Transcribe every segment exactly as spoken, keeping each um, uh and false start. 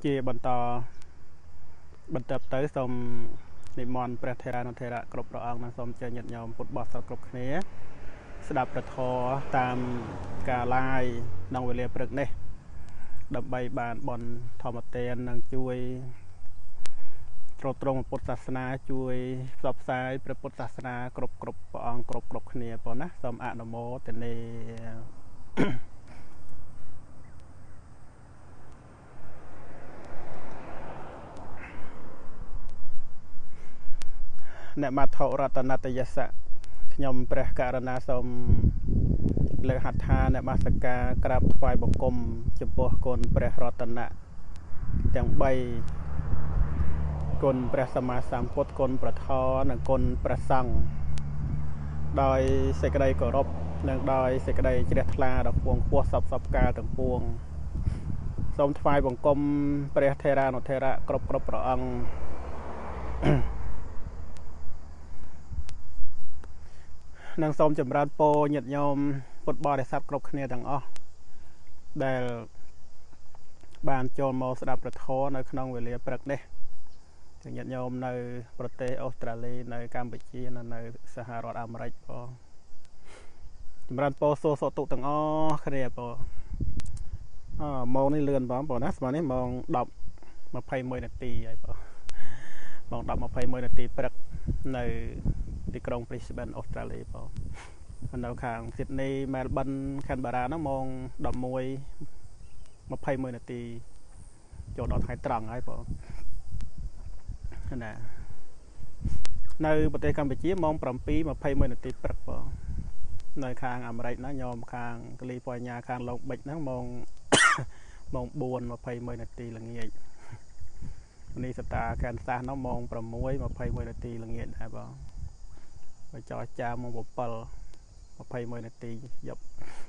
ជាបន្តបន្តទៅសូមនិមន្តព្រះថេរានុថេរៈគ្រប់ព្រះអង្គនិងសូមជើញញាតិញោមពុទ្ធបរិស័ទគ្រប់គ្នាស្ដាប់ព្រះធម៌តាមការឡាយក្នុងវេលាព្រឹកនេះដើម្បីបានបន់ធម្មទាននិងជួយទ្រទ្រង់ពុទ្ធសាសនាជួយផ្សព្វផ្សាយព្រះពុទ្ធសាសនាគ្រប់គ្រប់ព្រះអង្គគ្រប់គ្រប់គ្នាប៉ុណ្ណាសូមអនុមោទនាអ្នកមត្ថុរតនតយសៈខ្ញុំព្រះករណាសូមលើកហដ្ឋានមស្ការក្រាបថ្វាយបង្គំចំពោះគុណព្រះរតនៈទាំងបីគុណព្រះសម្មាសម្ពុទ្ធគុណព្រះធម៌និងគុណព្រះសង្ឃដោយសេចក្តីគោរពនិងដោយសេចក្តីជ្រះថ្លាដល់ពងខ្ពស់សពសពកាលទាំងពួងសូមថ្វាយបង្គំព្រះថេរានុថេរៈគ្រប់គ្រប់ព្រះអង្គនិងសូមចម្រើនពរញាតិញោមពុទ្ធបរិស័ទគ្រប់គ្នាទាំងអស់ដែលបានចូលមកស្ដាប់ព្រះធម៌នៅក្នុងវេលាព្រឹកនេះញាតិញោមនៅប្រទេសអូស្ត្រាលីនៅកម្ពុជានិងនៅសហរដ្ឋអាមេរិកបងចម្រើនពរសួរសុខទុក្ខទាំងអស់គ្នាបងអម៉ោងនេះលឿនបងបងណាស្មើនេះម៉ោងដប់ยี่สิบเอ็ดនាទីហើយបងម៉ោងដប់ยี่สิบเอ็ดនាទីព្រឹកនៅទីក្រុង Brisbane អូស្ត្រាលីបងនៅខាង Sydney Melbourne Canberra ហ្នឹងម៉ោងដប់មួយยี่สิบเอ็ดនាទីចូលដល់ថ្ងៃត្រង់ហើយបងណានៅប្រទេសកម្ពុជាម៉ោងเจ็ดยี่สิบเอ็ดនាទីព្រឹកបងនៅខាងអាមេរិកណាញោមខាងកាលីហ្វ័រញ៉ាខាងឡុងប៊ិចហ្នឹងម៉ោងម៉ោងfourยี่สิบเอ็ดនាទីល្ងាចនេះស្តាកានសាសនោះម៉ោងsixยี่สิบเอ็ดនាទីល្ងាចដែរបងបើចរចាម៉ោងsevenยี่สิบเอ็ดនាទីយប់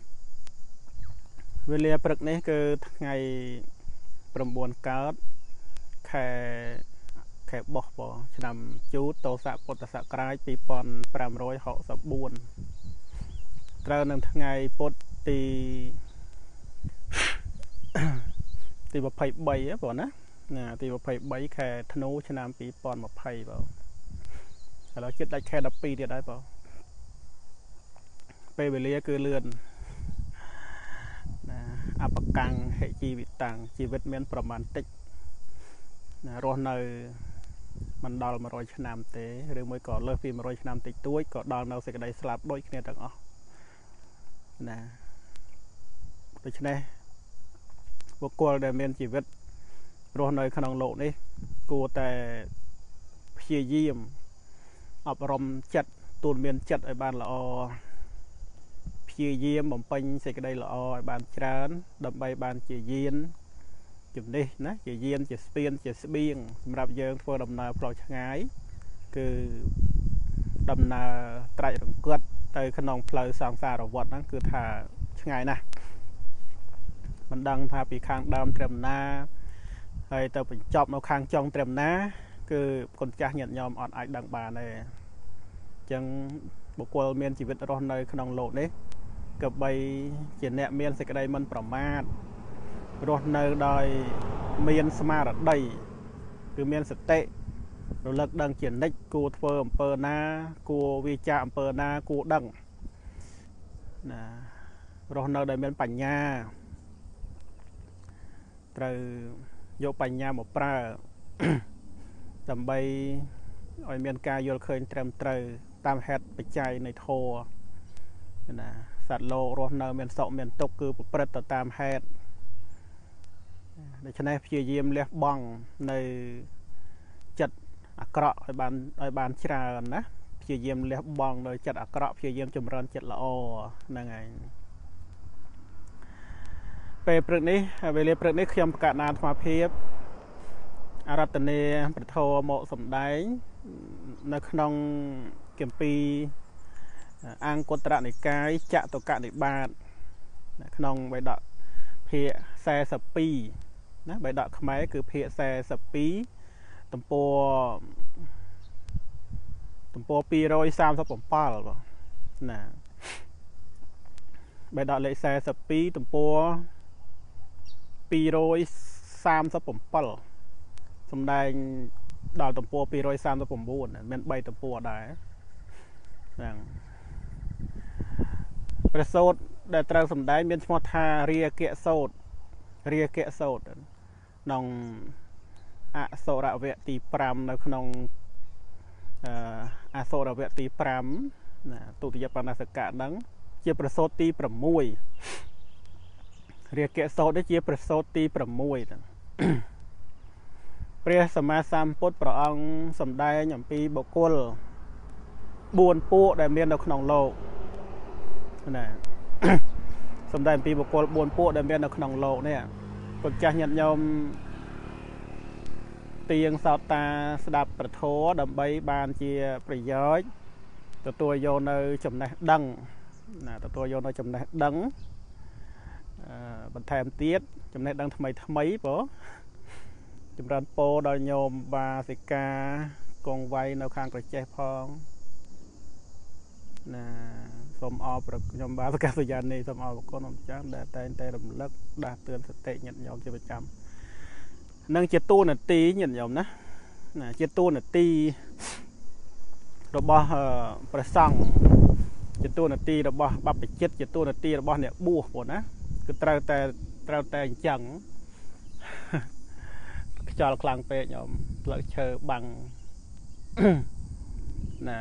វេលាព្រឹកនេះគឺថ្ងៃnineកើតខែខែបោះបងឆ្នាំជូតតោស័កពុទ្ធសករាជtwo thousand five hundred sixty-fourត្រូវនឹងថ្ងៃពុទ្ធទីទីtwenty-threeបងណាណាទីtwenty-threeខែធ្នូឆ្នាំtwo thousand twentyបងឥឡូវជិតដាច់ខែtwelveទៀតហើយបងពេលវេលាគឺលឿនណាអបកាំងហិជីវិតាំងជីវិតមានប្រមាណតិចណារស់នៅមិនដល់one hundredឆ្នាំទេឬមួយក៏លើសពីone hundredឆ្នាំតិចតួចក៏ដល់នៅសេចក្តីស្លាប់ដូចគ្នាទាំងអស់ណាដូច្នេះបុគ្គលដែលមានជីវិតរស់នៅក្នុងโลกនេះគួរតែព្យាយាមអប់រំចិត្តទូនមានចិត្តឲ្យបានល្អព្យាយាមបំពេញសេចក្តីល្អឲ្យបានច្រើនដើម្បីបានជាយានជំនិះណាជាយានជាស្ពានជាស្បៀងសម្រាប់យើងធ្វើដំណើរផ្លូវឆ្ងាយគឺដំណើរត្រាច់រង្គត់ទៅក្នុងផ្លូវសង្សារវដ្តហ្នឹងគឺថាឆ្ងាយណាស់មិនដឹងថាពីខាងដើមត្រឹមណាហើយទៅបញ្ចប់នៅខាងចុងត្រឹមណាគឺគុណចាស់ញាតិញោមអត់អាចដឹងបានទេអញ្ចឹងបុគ្គលមានជីវិតរស់នៅក្នុងโลกនេះក៏បីជាអ្នកមានសេចក្តីមិនប្រមាទរស់នៅដោយមានស្មារតីគឺមានសតិរលឹកដឹងជានិច្ចគួរធ្វើអំពើណាគួរវាចាអំពើណាគួរដឹងណារស់នៅដោយមានបញ្ញាត្រូវយកបញ្ញាមកប្រើដើម្បីឲ្យមានការយល់ឃើញត្រឹមត្រូវតាមហេតុបច្ច័យនៃធម៌ណាសត្វលោករស់នៅមានសុខមានទុក្ខគឺប្រព្រឹត្តទៅតាមហេតុដូច្នេះព្យាយាមលះបង់នៅចិត្តអាក្រក់ឲ្យបានឲ្យបានច្រើនណាព្យាយាមលះបង់នៅចិត្តអាក្រក់ព្យាយាមចម្រើនចិត្តល្អហ្នឹងហើយពេលព្រឹកនេះវេលាព្រឹកនេះខ្ញុំបកណាអាត្មាភាពអរតនេប្រធមមកសម្ដែងនៅក្នុងគម្ពីរអង្គុត្រនិកាយចតុកនិបាតក្នុងបេដកភាគforty-twoណាបេដកខ្មែរគឺភាគforty-twoទំព័រទំព័រtwo hundred thirty-sevenបងណាបេដកលេខforty-twoទំព័រtwo hundred sam sắp bẩm pal xong đây đào tầm po pi roi sam sắp bẩm buồn men bay tầm po đài rằngประโสดได้ตรัสสำได้มีสมธาเรียเกะโสดเรียเกะโสดนองอโศระเวตีปรามในขนมอโศระเวตีปรามตุติยปนาสกะนั้นเจียประโสตีประมวยเรียเกะโสดได้เจียประโสตีประมวยเปรียสมาสามพุทธประองสำได้หย่อมปีบกุลบวนปูได้เมียนในขนมโลกนะสำได้ปีบกุลบวนปูได้เมียนในขนมโลกเนี่ยคนจะยันยมตียงสาวตาสดับประโถดำใบบานเจียประย้อยตัวตัวโยนในจำแนกดังนะตัวตัวโยนในจำแนกดังบันแทมเตี้ยจำแนกดังทำไมทำไมปะจำรันโปดอยโยมบาสิกากงไว้ในข้างกระเจพองนะสมอประโยมบาสิกาสุยานีสมอประกอบน้ำจ้างได้แต่แต่ลำเลิกได้เตือนสติหยัดยอมจะประจำนั่งเจตูนตีหยัดยอมนะนะเจตูนตีเราบ่ประสังเจตูนตีเราบ่บับไปเจ็ดเจตูนตีเราบ่เนี่ยบูหมดนะคือเราแต่เราแต่จังจอลคลังเปยอมเลิกเชอบังนะ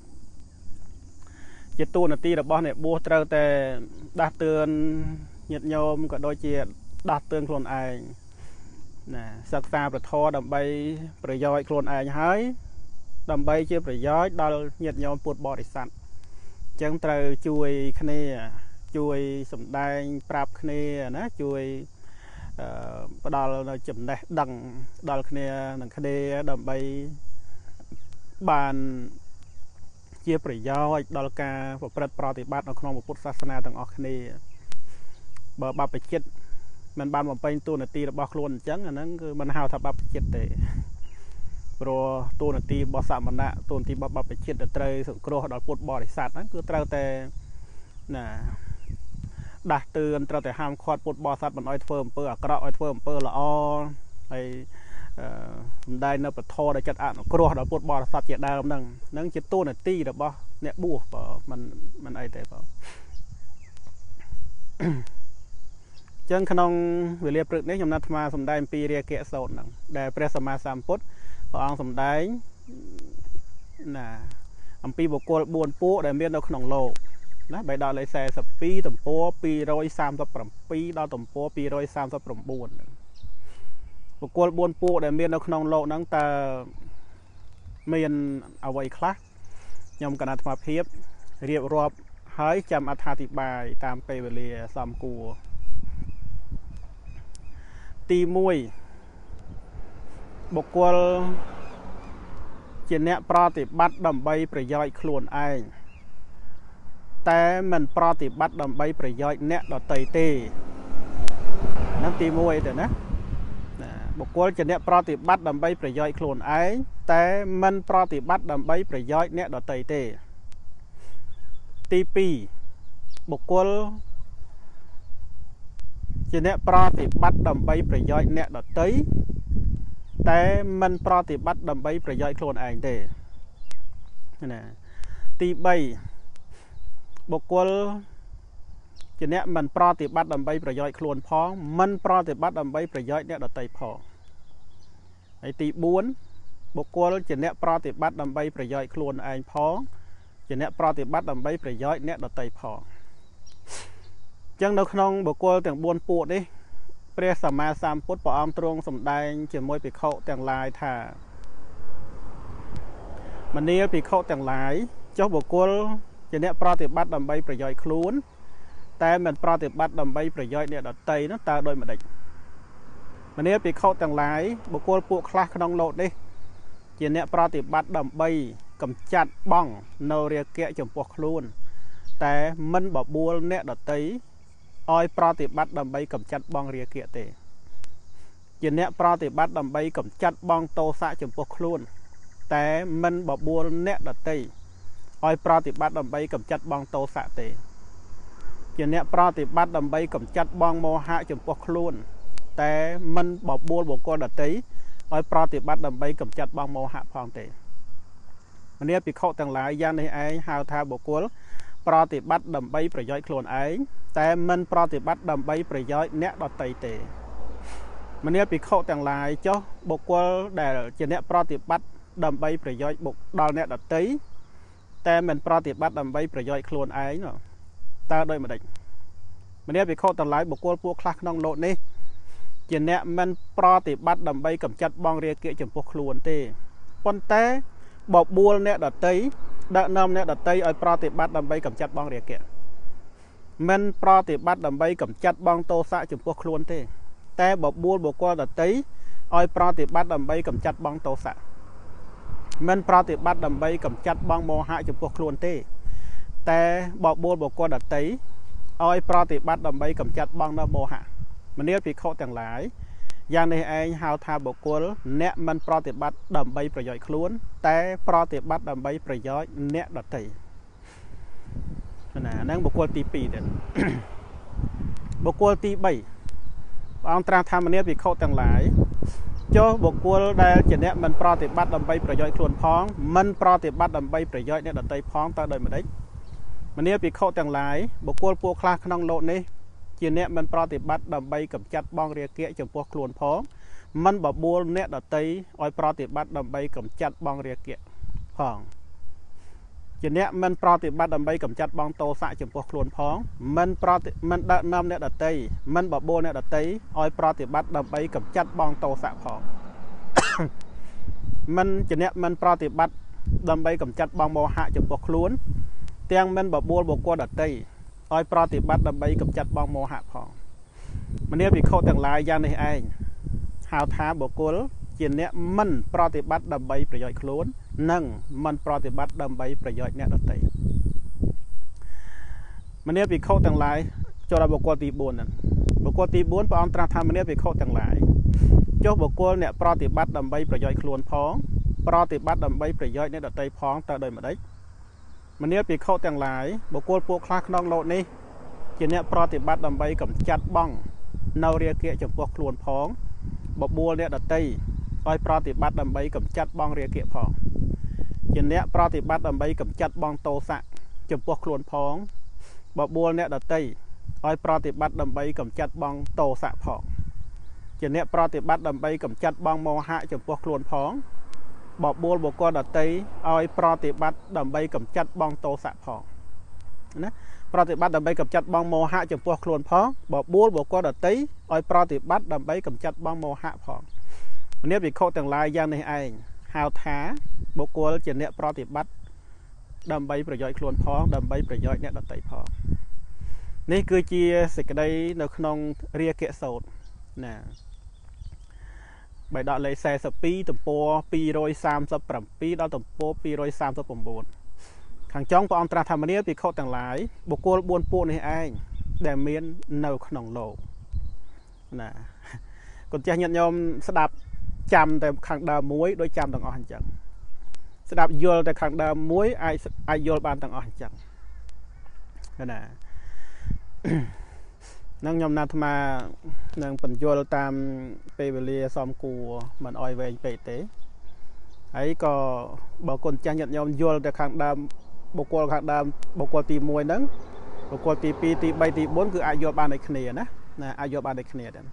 เจตูนตีเราบ่เนี่ยบูเราแต่ดัดเตือนหยัดยอมก็โดยเจียดัดเตือนคนไอนะศึกษาประทอดำใบประโยชน์โคลนไอให้ดำใบเชื่อประโยชน์ดอลเหยียดยอมปวดบริษัทจังเตอช่วยคเนช่วยสมได้ปราบคเนนะช่วยดอลจุ่มได้ดังดอลคเนหนังคเนดำใบบานเชื่อประโยชน์ดอลกาปฏิปฏิบัติในขนมพุทธศาสนาต่างออกคเนบ่บับไปคิดมันบานมันเป็นตัวนาตีระบคลนจังอันนั้นคือมันหาวทับบับเจ็ดเตะโปรตัวนาตีบอสามันนะตัวนาตีบับบับไปเจ็ดเตะสุกโรดอลปวดบริษัทนั้นคือเตะแต่น่ะดักเตือนเตะแต่ห้ามคอดปวดบริษัทมันอ้อยเฟิร์มเปอร์กระอ้อยเฟิร์มเปอร์ละอ้อไอได้เนื้อปะทอได้จัดอ่านกรอดอลปวดบริษัทเจ็ดดาวนั่งนั่งเจ็ดตัวนาตีระบเนี่ยบูเปล่ามันมันไอเตะเปล่าจังขนมเวลียปรึกนี้ยมนัทมาสมได้ปีเรียเกะโซนนั่งได้เปรสมาสามพุทธพระองค์สมได้น่ะอัมปีบกลบวนปูได้เมียนเอาขนมโลกนะใบดาวเลยแซ่สปีต่ำปัวปีร้อยสามสับปรำปีดาวต่ำปัวปีร้อยสามสับปรำบวนบกลบวนปูได้เมียนเอาขนมโลกนั่งแต่เมียนเอาไว้คลาสยมกันนัทมาเพียบเรียบรอบหายจำอธิบายตามไปเวลียสามกัวตีมวยบกวลเจเนปราติบัตดำใบประโยชน์คลวนไอแต่มันปราติบัตดำใบประโยชน์เนดอเตยเตนั่นตีมวยเดี๋ยวนะบกวลเจเนปราติบัตดำใบประโยชน์คลวนไอแต่มันปราติบัตดำใบประโยชน์เนดอเตยเตตีปีบกวลเจเนปราติบัตดำใบประโยชน์เนดอเตยแต่มันปฏิบัติดำใบประโยชน์โคลนเองเด้นะตีใบบกวลจะเนี่ยมันปฏิบัติดำใบประโยชน์โคลนพ้องมันปฏิบัติดำใบประโยชน์เนี่ยดอกไตพอไอตีบุญบกวลจะเนี่ยปฏิบัติดำใบประโยชน์โคลนเองพ้องจะเนี่ยปฏิบัติดำใบประโยชน์เนี่ยดอกไตพอจังดอกขนมบกวลแต่งบุญปูดิเปรียสมาสามพุทธปอมตรงสมได้เจมวยปีเข้าแต่งลายถ่ามันนี้ปีเข้าแต่งลายเจ้าบุกลจะเนี่ยปฏิบัติดำใบประโยชน์คลุ้นแต่มันปฏิบัติดำใบประโยชน์เนี่ยดอกไตนั่นตาโดยมันเด็กมันนี้ปีเข้าแต่งลายบุกลปวกคลาขนมโลดดิจะเนี่ยปฏิบัติดำใบกำจัดบ้องโนเรียเกะจมปวกคลุ้นแต่มันบอกบัวเนี่ยดอกไตอ้อยปฏิบัติดำใบกำจัดบองเรียเกียเตเจเนะปฏิบัติดำใบกำจัดบองโตสะจมพวกคลุ้นแต่มันบอกบัวเนะดัดเตอ้อยปฏิบัติดำใบกำจัดบองโตสะเตเจเนะปฏิบัติดำใบกำจัดบองโมหะจมพวกคลุ้นแแต่มันบอบบวลบวกกดัตตีอ้อยปฏิบัติดำไปกำจัดบางโมหะพองเตมันนี้ปีเข้าต่างหลายย่างในไอ้หาวทาบวกกปฏิบัติดำไปประโยชน์โคลนไอ้แต่มันปฏิบัติดำไปประโยชน์เนะดัตตีเตมันนี้ปีเข้าต่างหลายเจ้าบวกกได้จะเนะปฏิบัติดำไปประโยชน์บุกดอลเนะดัตตีแต่มันปฏิบัติดำไปประโยชน์โคลนไอ้เนาะตาโดยมาเด็กมันนี้ไปเข้าต่างหลายบุคคลพวกคลาสน้องโลดนี่เจนเนี่ยมันปฏิบัติดำใบกำจัดบองเรียเกะจมพวกครูนเต้ปนแต่บอกบัวเนี่ยดัดเตยดัดนำเนี่ยดัดเตยเอาปฏิบัติดำใบกำจัดบองเรียเกะมันปฏิบัติดำใบกำจัดบองโตสะจมพวกครูนเต้แต่บอกบัวบุคคลดัดเตยเอาปฏิบัติดำใบกำจัดบองโตสะมันปฏิบัติดำใบกำจัดบองโมหะจมพวกครูนเต้แต่บอกบัวบุคคลดัดเตยเอาปฏิบัติดำใบกำจัดบองนโมหะมันนี้ปีเข้าต่างหลายอย่างในไอ้หาวทาบุคคลเนะมันปฏิบัติดำใบประโยชน์คล้วนแต่ปฏิบัติดำใบประโยชน์เนะดัตตินะนั่งบุคคลตีปีเด่น บุคคลตีใบองตราธรรมมันนี้ปีเข้าต่างหลายโจบุคคลได้จะเนะมันปฏิบัติดำใบประโยชน์คล้วนพ้องมันปฏิบัติดำใบประโยชน์เนะดัตติพ้องตาโดยมาได้มันนี้ปีเข้าต่างหลายบุคคลพวกคลาขนองโลดนี้เจเนะมันปฏิบัติดำใบกับจัดบองเรียเกะจมพวกครูนพ้องมันบบัวเนะดัตตีอ้อยปฏิบัติดำใบกับจัดบองเรียเกะพ้องเจเนะมันปฏิบัติดำใบกับจัดบองโตสะจมพวกครูนพ้องมันปฏิมันดันำเนะดัตตีมันบบัวเนะดัตตีอ้อยปฏิบัติดำใบกับจัดบองโตสะพ้องมันเจเนะมันปฏิบัติดำใบกับจัดบองโมหะจมพวกครูนเตียงมันบบัวบกวดัตตีอ้อยปฏิบัติดำใบกำจัดบองโมหะพองมันนี้ปีเข้าต่างหลายอย่างในไอ้หาวท้าบุคคลเจนเนี่ยมันปฏิบัติดำใบประโยชน์คล้วนนั่งมันปฏิบัติดำใบประโยชน์เนี่ยดัตติมันนี้ปีเข้าต่างหลายจราบุคคลตีบุญนั่นบุคคลตีบุญพระองค์ตรัสทำมันนี้ปีเข้าต่างหลายเจ้าบุคคลเนี่ยปฏิบัติดำใบประโยชน์คล้วนพ้องปฏิบัติดำใบประโยชน์เนี่ยดัตติพ้องแต่โดยมาได้มันนี้ปีเข้าต่างหลายบุคคลพวกคลาขนองโลดนี้เจนเนี่ยปฏิบัติดำใบกับจัดบ้องนาเรียเกะจมพวกครูนพ้องบบัวเนี่ยดัตตีอ้อยปฏิบัติดำใบกับจัดบ้องเรียเกะพ้องเจนเนี่ยปฏิบัติดำใบกับจัดบ้องโตสะจมพวกครูนพ้องบบัวเนี่ยดัตตีอ้อยปฏิบัติดำใบกับจัดบ้องโตสะพ้องเจนเนี่ยปฏิบัติดำใบกับจัดบ้องโมหะจมพวกครูนพ้องบอกบัวบอกกอดัตตีเอาปฏิบัติดำใบกับจัดบองโตสะพองนะปฏิบัติดำใบกับจัดบองโมหะจมพวกครูนพ้องบอกบัวบอกกอดัตตีเอาปฏิบัติดำใบกับจัดบองโมหะพองวันนี้ปีเข้าต่างหลายอย่างในไอ้หาวท้าบุคคลเจนเนี่ยปฏิบัติดำใบประโยชน์ครูนพ้องดำใบประโยชน์เนี่ยดัตตีพองนี่คือเจียสิกได้ในขนมเรียเกะโสดนะใบดอกเลยแซ่สปีตุ่มโปปีโรยสามสับปรับปีดอกตุ่มโปปีโรยสามสับปมบูนขังจ้องพระองค์ตรัสธรรมนี้ปีเข้าต่างหลายบุคคลบวนปูในไอ้แดมเมียนเนาขนมโลนะคนจะยันยอมสดับจำแต่ขังดาวมุ้ยโดยจำต่างอ่อนจังสดับโยลแต่ขังดาวมุ้ยไอไอโยลบานต่างอ่อนจังนะนั่งยอมนาธมานั่งปัญญาตามเปเวลีซอมกูมันอ้อยเวงเปเตไอ้ก็บอกคนจ้างยันยอมโยลแต่ขังดำบุคคลขังดำบุคคลตีมวยนั้นบุคคลตีปีตีใบตีบนคืออายุบานในเขณีนะนะอายุบานในเขณีเด่น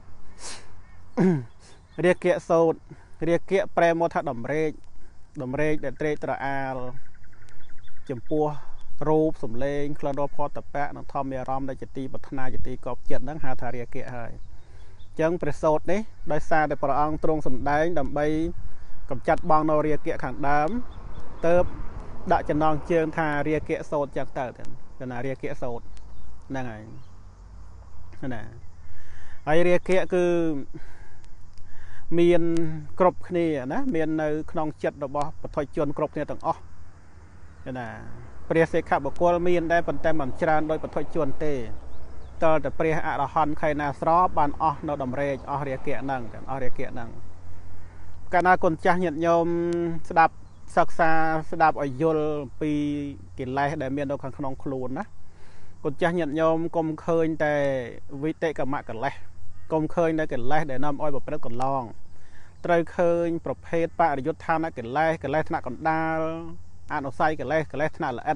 เรียกเกะโซดเรียกเกะแปรโมทัดดมเรกดมเรกเด็ดเตรตระอาลจมปัวรูปสมเลงคลอนโดพอตะแปะนังทอมเมียรอมได้จตีปัฒนาจตีกอบเจ็ดนังหาทาเรียเกะให้จังประโสดนี้ได้ซาได้ประอังตรงสมได้ดำใบกับจัดบองนเรียเกะขังดำเติบดะจะนองเชิงทาเรียเกะโสดจากเติร์ดกันนะเรียเกะโสดนั่งไงนั่นน่ะไอเรียเกะคือเมียนกรบนี่นะเมียนในขนองจัดระบบปฐอยจวนกรบเนี่ยต่างอ๋อนั่นน่ะเปรียเสกขับบุคคลมีนได้ปันแต่มันจานโดยปฐอยจวนเตตอแต่เปรียอะระหันใครนาสรอบานอ๋อนดมเรจอ๋อเรียเกะนั่งกันอ๋อเรียเกะนั่งการนาคนจ้าหยัดยมสดับศักษาสดับอ่อยยลปีกินไล่ได้เมียนโดยขังขนองครูนนะคนจ้าหยัดยมกลมเคยแต่วิเตกับมะกันเลยកុំឃើញនៅកិលេសដែលនាំឲ្យប្រព្រឹត្តកន្លងត្រូវឃើញប្រភេទបរិយុទ្ធឋានកិលេសកិលេសថ្នាក់កណ្ដាលអនុស័យកិលេសកិលេសថ្នាក់ល្អិត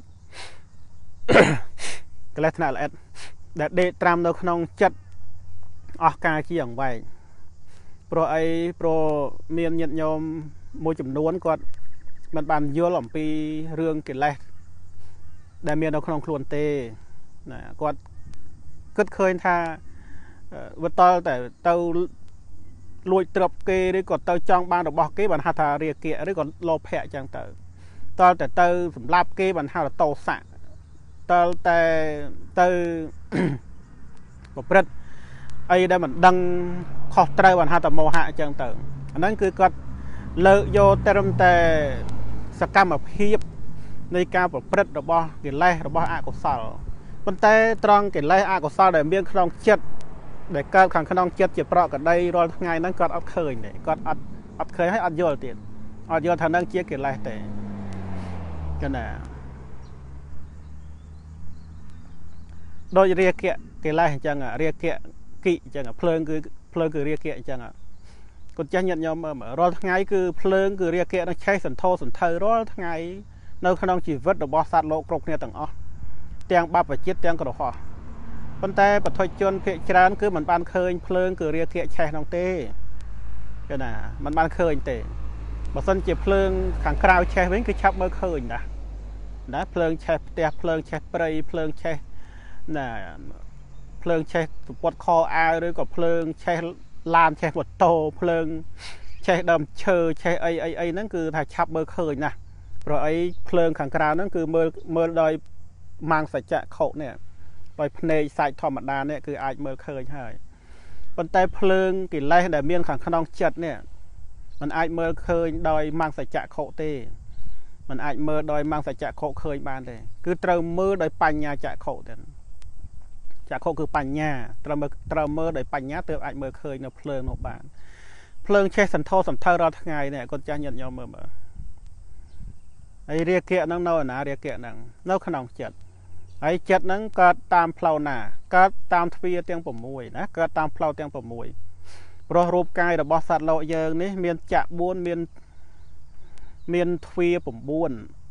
កិលេសថ្នាក់ល្អិតដែលដេកត្រាំនៅក្នុងចិត្តអស់ការជាអង្វែងព្រោះអីព្រោះមានញាតិញោមមួយចំនួនគាត់មិនបានយល់អំពីរឿងកិលេសដែលមាននៅក្នុងខ្លួនទេណាគាត់គិតឃើញថាវាតល់តែទៅលួចទ្រព្យគេឬក៏ទៅចង់បានរបស់គេបានហៅថារាគៈឬក៏លោភៈអញ្ចឹងទៅតល់តែទៅសម្លាប់គេបានហៅថាតោសៈតល់តែទៅប្រព្រឹត្តអីដែលមិនដឹងខុសត្រូវបានហៅថាមោហៈអញ្ចឹងទៅអាហ្នឹងគឺគាត់លើកយកត្រឹមតែសកម្មភាពនៃការប្រព្រឹត្តរបស់កិលេសរបស់អកុសលប៉ុន្តែត្រង់កិលេសអកុសលដែលមានក្នុងចិត្តដែលកើតខាងក្នុងចិត្តជាប្រកក្តីរាល់ថ្ងៃហ្នឹងគាត់អត់ឃើញទេគាត់អត់អត់ឃើញហើយអត់យល់ទៀតអត់យល់ថាហ្នឹងជាកិលេសទេគណាដូចរាគៈកិលេសអញ្ចឹងរាគៈគិអញ្ចឹងភ្លើងគឺភ្លើងគឺរាគៈអញ្ចឹងគាត់ចេះញាតិញោមមើលរាល់ថ្ងៃគឺភ្លើងគឺរាគៈនឹងឆេះសន្ធោសន្ធៅរាល់ថ្ងៃនៅក្នុងជីវិតរបស់សត្វលោកគ្រប់គ្នាទាំងអស់ទាំងបព្វជិតទាំងក្រហមប៉ុន្តែបឋិជនភាគច្រើនគឺមិនបានឃើញភ្លើងគឺរាគៈឆេះនោះទេគេណាមិនបានឃើញទេបើសិនជាភ្លើងខាងក្រៅឆេះវិញគឺឆាប់មើលឃើញណាណាភ្លើងឆេះផ្ទះភ្លើងឆេះព្រៃភ្លើងឆេះណាភ្លើងឆេះសពត់ខអាវឬក៏ភ្លើងឆេះឡានឆេះម៉ូតូភ្លើងឆេះដើមឈើឆេះអីអីអីហ្នឹងគឺថាឆាប់មើលឃើញណាព្រោះអីភ្លើងខាងក្រៅហ្នឹងគឺមើលមើលដោយម៉ាំងសច្ចៈខុនេះដោយភ្នែកសាច់ធម្មតានេះគឺអាចមើលឃើញហើយប៉ុន្តែភ្លើងកិលេសដែលមានខាងក្នុងចិត្តនេះมันអាចមើលឃើញដោយម៉ាំងសច្ចៈខុទេมันអាចមើលដោយម៉ាំងសច្ចៈខុឃើញបានទេគឺត្រូវមើលដោយបញ្ញាចក្ខុទេចក្ខុគឺបញ្ញាត្រូវមើលត្រូវមើលដោយបញ្ញាទើបអាចមើលឃើញនៅភ្លើងនោះបានភ្លើងឆេះសន្ធោសន្ធៅរាល់ថ្ងៃនេះគាត់ចាស់ញាតិញោមមើលមើលហើយរាគៈហ្នឹងនៅណារាគៈហ្នឹងនៅក្នុងចិត្តហើយចិត្តហ្នឹងកើតតាមផ្លូវណាកើតតាមទ្វារទាំង6ណាកើតតាមផ្លូវទាំង6ព្រោះរូបកាយរបស់សត្វលោកយើងនេះមានចក្ខបួនមានមានទ្វារ9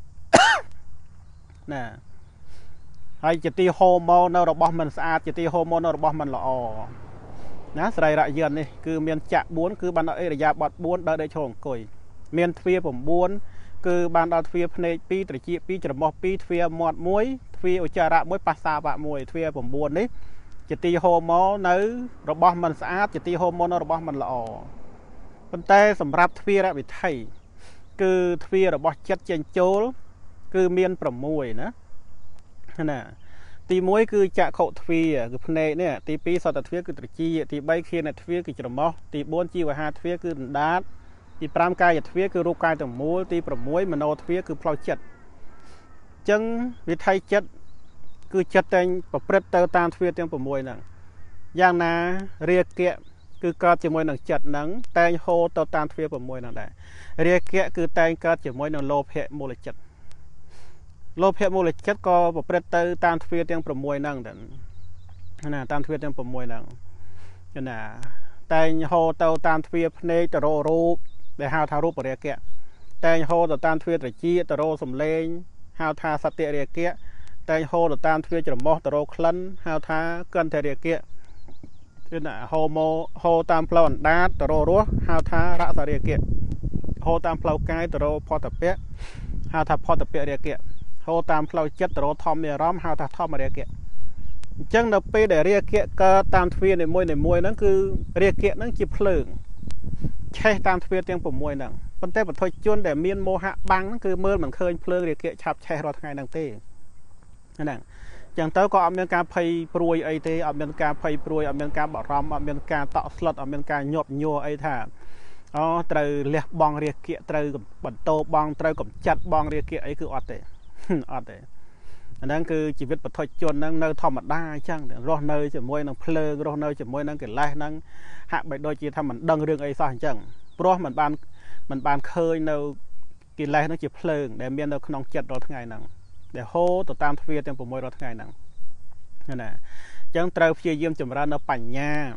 ណាហើយជាទីហូរមកនៅរបស់មិនស្អាតជាទីហូរមកនៅរបស់មិនល្អណាសរីរៈយាននេះគឺមានចក្ខ4គឺបានដល់អិរិយាបថ4ដល់ដេកឈរអង្គុយមានទ្វារ9គឺបានដល់ទ្វារភ្នែក2ត្រចៀក2ច្រមុះ2ទ្វារមាត់1ទ្វារឧច្ចារៈ1បស្សាវៈ1ទ្វារ9នេះជាទីហូរមកនៅរបស់មិនស្អាតជាទីហូរមកនៅរបស់មិនល្អប៉ុន្តែសម្រាប់ទ្វារវិថីគឺទ្វាររបស់ចិត្តចេញចូលគឺមាន6ណាណាទី1គឺចក្ខុទ្វារគឺភ្នែកនេះទី2សតទ្វារគឺត្រចៀកទី3ឃានទ្វារគឺច្រមុះទី4ជីវហាទ្វារគឺដណ្ដាតទី5កាយទ្វារគឺរូបកាយទាំងមូលទី6មโนទ្វារគឺផ្លូវចិត្តអញ្ចឹងវិថីចិត្តគឺចិត្តតែងប្រព្រឹត្តទៅតាមទ្វារទាំង6ហ្នឹងយ៉ាងណារាគៈគឺកើតជាមួយនឹងចិត្តហ្នឹងតែងហូរទៅតាមទ្វារ6ហ្នឹងដែររាគៈគឺតែងកើតជាមួយនឹងលោភៈមូលចិត្តលោភៈមូលចិត្តក៏ប្រព្រឹត្តទៅតាមទ្វារទាំង6ហ្នឹងដែរណាតាមទ្វារទាំង6ហ្នឹងណាតែងហូរទៅតាមទ្វារភ្នែកទៅរករូបដែលហៅថារូបរាគៈតែងហូរទៅតាមទ្វារត្រចៀកទៅរកសំឡេងហៅថាសតិរាគៈតែងហូរទៅតាមទ្វារច្រមុះទៅរកក្លិនហៅថាកន្ធរាគៈគឺណាហូរមកហូរតាមផ្លូវអណ្ដាតទៅរករស់ហៅថារសរាគៈហូរតាមផ្លូវកាយទៅរកផតពៈហៅថាផតពៈរាគៈហូរតាមផ្លូវចិត្តទៅរកធម្មអារម្មណ៍ហៅថាធម្មរាគៈអញ្ចឹងនៅពេលដែលរាគៈកើតតាមទ្វារនីមួយៗហ្នឹងគឺរាគៈហ្នឹងជាភ្លើងឆេះតាមទ្វារទាំង6ហ្នឹងប៉ុន្តែបឋិជនដែលមានមោហៈបាំងហ្នឹងគឺមើលមិនឃើញភ្លើងរាគៈឆាប់ឆេះរាល់ថ្ងៃហ្នឹងទេហ្នឹងអញ្ចឹងទៅក៏អត់មានការភ័យព្រួយអីទេអត់មានការភ័យព្រួយអត់មានការបារម្ភអត់មានការតក់ស្លុតអត់មានការញាប់ញ័រអីថាអូត្រូវលះបង់រាគៈត្រូវបន្តបងត្រូវកំចាត់បងរាគៈអីគឺអត់ទេអត់ទេអាហ្នឹងគឺជីវិតបឋិជនហ្នឹងនៅធម្មតាអញ្ចឹងរស់នៅជាមួយនឹងភ្លើងរស់នៅជាមួយនឹងកិលេសហ្នឹងហាក់បីដូចជាថាមិនដឹងរឿងអីសោះអញ្ចឹងព្រោះมันបានมันបានឃើញនៅកិលេសហ្នឹងជាភ្លើងដែលមាននៅក្នុងចិត្តរាល់ថ្ងៃហ្នឹងដែលហូរទៅតាមទ្វារទាំង6រាល់ថ្ងៃហ្នឹងណាអញ្ចឹងត្រូវព្យាយាមចម្រើននៅបញ្ញា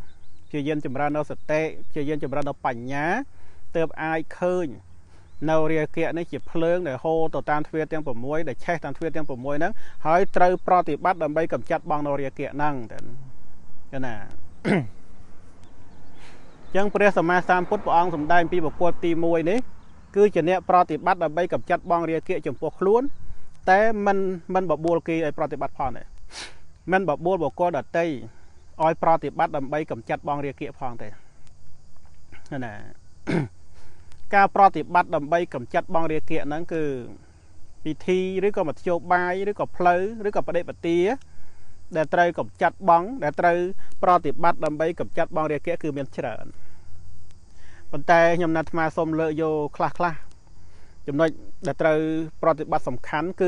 ជាយានចម្រើននៅសតិជាយានចម្រើននៅបញ្ញាទើបអាចឃើញនៅរាគៈនេះជាភ្លើងដែលហូរទៅតាមទ្វារទាំង6ដែលឆេះតាមទ្វារទាំង6ហ្នឹងហើយត្រូវប្រតិបត្តិដើម្បីកម្ចាត់បងនៅរាគៈហ្នឹងទៅណាចឹងព្រះសម្មាសម្ពុទ្ធព្រះអង្គសម្ដែងពីបុគ្គលទី1នេះគឺជាអ្នកប្រតិបត្តិដើម្បីកម្ចាត់បងរាគៈចំពោះខ្លួនតែមិនមិនបបួលគេឲ្យប្រតិបត្តិផងទេមិនបបួលបុគ្គលដទៃឲ្យប្រតិបត្តិដើម្បីកម្ចាត់បងរាគៈផងទេណាការប្រតិបត្តិដើម្បីកម្ចាត់បងរាគៈហ្នឹងគឺពិធីឬក៏មធ្យោបាយឬក៏ផ្លូវឬក៏បដិបទាដែលត្រូវកម្ចាត់បងដែលត្រូវប្រតិបត្តិដើម្បីកម្ចាត់បងរាគៈគឺមានច្រើនប៉ុន្តែខ្ញុំណាត់អាត្មាសូមលើកយកខ្លះខ្លះចំណុចដែលត្រូវប្រតិបត្តិសំខាន់គឺ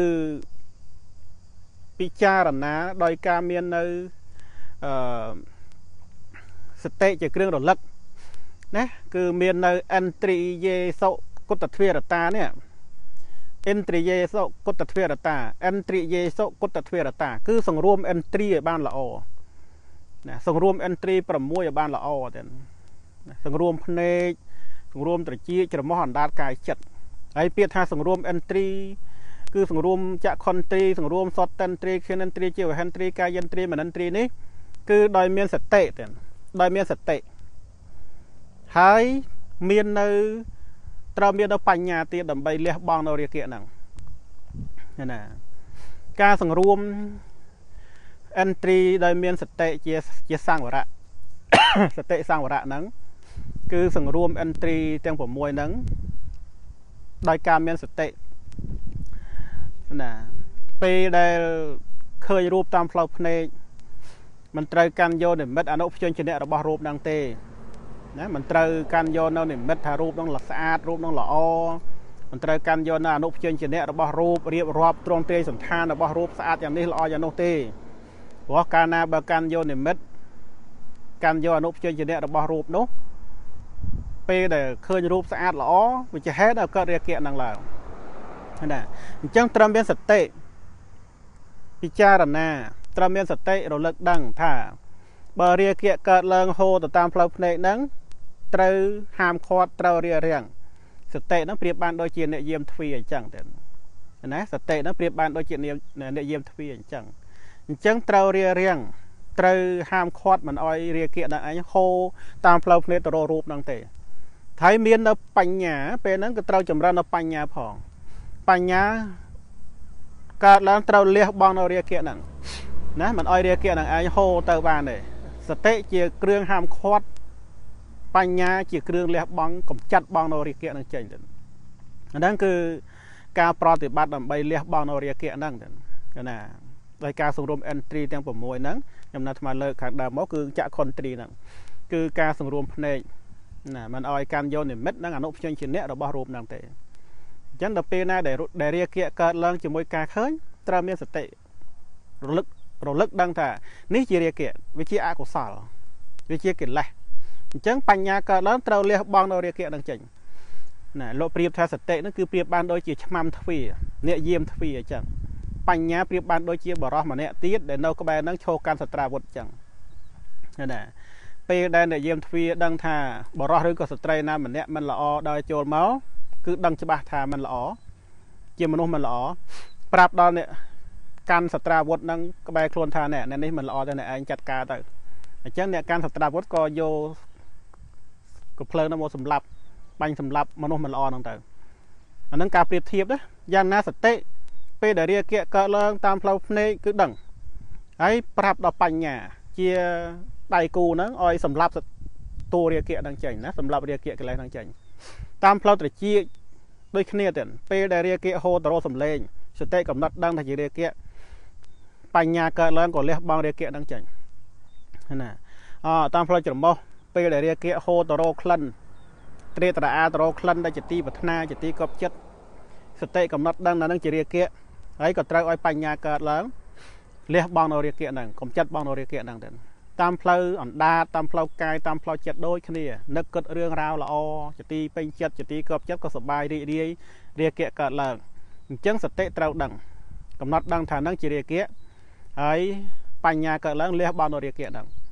ពិចារណាដោយការមាននៅអឺសតិជាគ្រឿងរលឹកណាគឺមាននៅឥន្ទ្រិយេសុគតទ្វារតានេះឥន្ទ្រិយេសុគតទ្វារតាឥន្ទ្រិយេសុគតទ្វារតាគឺសង្រួមឥន្ទ្រីឲ្យបានល្អណាសង្រួមឥន្ទ្រី6ឲ្យបានល្អទៅណាសង្រួមភ្នែកសង្រួមត្រចៀកច្រមុះអណ្ដាតកាយចិត្តហើយពាក្យថាសង្រួមឥន្ទ្រីគឺសង្រួមចក្ខុន្ទ្រីសង្រួមសតតិន្ទ្រីឃានិន្ទ្រីជីវហិន្ទ្រីកាយិន្ទ្រីមនិន្ទ្រីនេះគឺដោយមានសតិទៅដោយមានសតិហើយមាននៅត្រូវមាននៅបញ្ញាទៀតដើម្បីលះបង់នៅរាគៈហ្នឹងណាការសង្រួមឥន្ទ្រីដោយមានសតិជាជាសង្វរៈសតិសង្វរៈហ្នឹងគឺសង្រួមឥន្ទ្រីទាំង6ហ្នឹងដោយការមានសតិណាពេលដែលឃើញរូបតាមផ្លូវភ្នែកមិនត្រូវកាន់យកនិមិត្តអនុព្យញ្ជនៈរបស់រូបហ្នឹងទេណាមិនត្រូវកាន់យកនៅនិមិត្តថារូបហ្នឹងស្អាតរូបហ្នឹងល្អមិនត្រូវកាន់យកនៅអនុព្យញ្ជនៈរបស់រូបរៀបរាប់ទ្រង់ទ្រាយសន្តានរបស់រូបស្អាតយ៉ាងនេះល្អយ៉ាងនោះទេព្រោះកាលណាបើកាន់យកនិមិត្តកាន់យកអនុព្យញ្ជនៈរបស់រូបនោះពេលដែលឃើញរូបស្អាតល្អវាជាហេតុឲ្យកើតរាគៈហ្នឹងឡើងណាអញ្ចឹងត្រូវមានសតិពិចារណាត្រូវមានសតិរលឹកដឹងថាបើរាគៈកើតឡើងហូរទៅតាមផ្លូវភ្នែកហ្នឹងត្រូវហាមឃាត់ត្រូវរារាំងសតិហ្នឹងប្រៀបបានដូចជាអ្នកយាមទ្វារអញ្ចឹងទៅណាសតិហ្នឹងប្រៀបបានដូចជាអ្នកយាមទ្វារអញ្ចឹងអញ្ចឹងត្រូវរារាំងត្រូវហាមឃាត់មិនអោយរាគៈហ្នឹងឯងហូរតាមផ្លូវភ្នែកទៅរករូបហ្នឹងទេហើយមាននៅបញ្ញាពេលហ្នឹងក៏ត្រូវចម្រើននៅបញ្ញាផងបញ្ញាកើតឡើងត្រូវលះបង់នៅរាគៈហ្នឹងណាមិនអោយរាគៈហ្នឹងឯងហូរទៅបានទេសតិជាគ្រឿងហាមឃាត់បញ្ញាជាគ្រឿងលះបង់កម្ចាត់បង់នៅរាគៈហ្នឹងចេញទៅអាហ្នឹងគឺការប្រតិបត្តិដើម្បីលះបង់នៅរាគៈហ្នឹងទៅណាដោយការសង្រួមឥន្ទ្រីទាំង6ហ្នឹងខ្ញុំណាត់ថ្មលើកខាងដើមមកគឺចក្ខុន្ទ្រីហ្នឹងគឺការសង្រួមភ្នែកណាមិនអោយកាន់យកនិមិត្តនិងអនុព្យញ្ជនៈរបស់រូបហ្នឹងទេអញ្ចឹងដល់ពេលណាដែលដែលរាគៈកើតឡើងជាមួយការឃើញត្រូវមានសតិរលឹករលឹកដឹងថានេះជារាគៈវាជាអកុសលវាជាកិលេសអញ្ចឹងបញ្ញាកើតឡើងត្រូវលះបង់នៅរាគៈនឹងចេញណាលោកប្រៀបថាសតិហ្នឹងគឺប្រៀបបានដូចជាឆ្មាំទ្វារអ្នកយាមទ្វារអញ្ចឹងបញ្ញាប្រៀបបានដូចជាបរោះម្នាក់ទៀតដែលនៅក្បែរហ្នឹងឈរកាន់សត្រាវុធអញ្ចឹងណាពេលដែលអ្នកយាមទ្វារដឹងថាបរោះឬក៏ស្ត្រីណាម្នាក់មិនល្អដល់ចូលមកគឺដឹងច្បាស់ថាមិនល្អជាមនុស្សមិនល្អប្រាប់ដល់អ្នកកាន់សត្រាវុធហ្នឹងក្បែរខ្លួនថាអ្នកនេះមិនល្អទេអ្នកឯងចាត់ការទៅអញ្ចឹងអ្នកកាន់សត្រាវុធក៏យកកំភ្លើងហ្នឹងមកសម្លាប់បាញ់សម្លាប់មនុស្សមិនល្អហ្នឹងទៅអាហ្នឹងការប្រៀបធៀបណាយ៉ាងណាសតិពេលដែលរាគៈកើតឡើងតាមផ្លូវភ្នែកគឺដឹងហើយប្រាប់ដល់បញ្ញាជាដៃគូហ្នឹងឲ្យសម្លាប់តួរាគៈហ្នឹងចេញណាសម្លាប់រាគៈកិលេសហ្នឹងចេញតាមផ្លូវត្រចៀកដូចគ្នាទៅពេលដែលរាគៈហូរទៅរកសំឡេងសតិកំណត់ដឹងថាជារាគៈបញ្ញាកើតឡើងក៏លះបង់រាគៈហ្នឹងចេញណាអតាមផ្លូវច្រមុះពេលដែលរាគៈហូរទៅរកក្លិនត្រេកត្រអាទៅរកក្លិនដែលជាទីប្រាថ្នាជាទីគប់ចិត្តសតិកំណត់ដឹងថាហ្នឹងជារាគៈហើយក៏ត្រូវឲ្យបញ្ញាកើតឡើងលះបង់នៅរាគៈហ្នឹងកុំចិត្តបង់នៅរាគៈហ្នឹងទៅតាមផ្លូវអណ្ដាតតាមផ្លូវកាយតាមផ្លូវចិត្តដូចគ្នានឹកគិតរឿងរ៉ាវល្អជាទីពេញចិត្តជាទីគប់ចិត្តក៏សប្បាយរីករាយរាគៈកើតឡើងអញ្ចឹងសតិត្រូវដឹងកំណត់ដឹងថាហ្នឹងជារាគៈហើយបញ្ញាកើតឡើងលះបង់នៅរាគៈហ្នឹង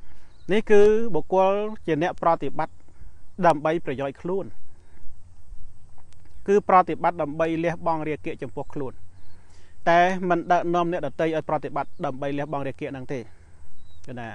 នេះគឺបុគ្គលជាអ្នកប្រតិបត្តិដើម្បីប្រយោជន៍ខ្លួនគឺប្រតិបត្តិដើម្បីលះបង់រាគៈចំពោះខ្លួនតែមិនដឹកនាំអ្នកដទៃឲ្យប្រតិបត្តិដើម្បីលះបង់រាគៈហ្នឹងទេគឺណា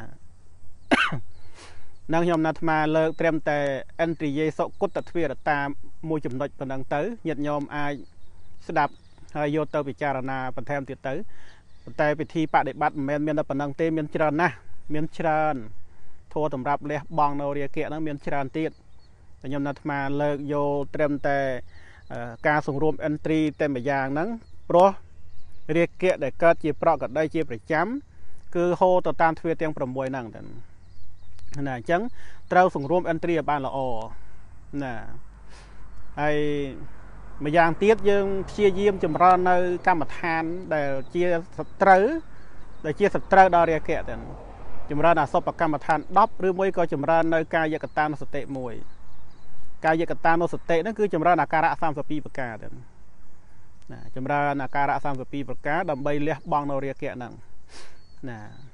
នឹងខ្ញុំណាត់អាត្មាលើកត្រឹមតែឥន្ទ្រិយេសុគតទ្វារតាមួយចំណុចប៉ុណ្ណឹងទៅញាតិញោមអាចស្ដាប់ហើយយកទៅពិចារណាបន្ថែមទៀតទៅតែពិធីបដិបត្តិមិនមែនមានតែប៉ុណ្ណឹងទេមានច្រើនណាស់មានច្រើនធัวសម្រាប់លះបង់នៅរាគៈហ្នឹងមានច្រើនទៀតតែខ្ញុំណាត់អាត្មាលើកយកត្រឹមតែការសង្រួមឥន្ទ្រីតែម្យ៉ាងហ្នឹងព្រោះរាគៈដែលកើតជាប្រកដីជាប្រចាំគឺហូរទៅតាមទ្វារទាំង6ហ្នឹងតែណាអញ្ចឹងត្រូវសង្រួមឥន្ទ្រីឲ្យបានល្អណាហើយម្យ៉ាងទៀតយើងព្យាយាមចម្រើននៅកម្មដ្ឋានដែលជាសត្រូវដែលជាសត្រូវដល់រាគៈទៅចម្រើនអសុបកម្មដ្ឋានដប់ឬមួយក៏ចម្រើននៅកាយកតានុសតិមួយកាយកតានុសតិហ្នឹងគឺចម្រើនអាការៈសាមសិបពីរប្រការទៅណាចម្រើនអាការៈសាមសិបពីរប្រការដើម្បីលះបង់នៅរាគៈហ្នឹងណា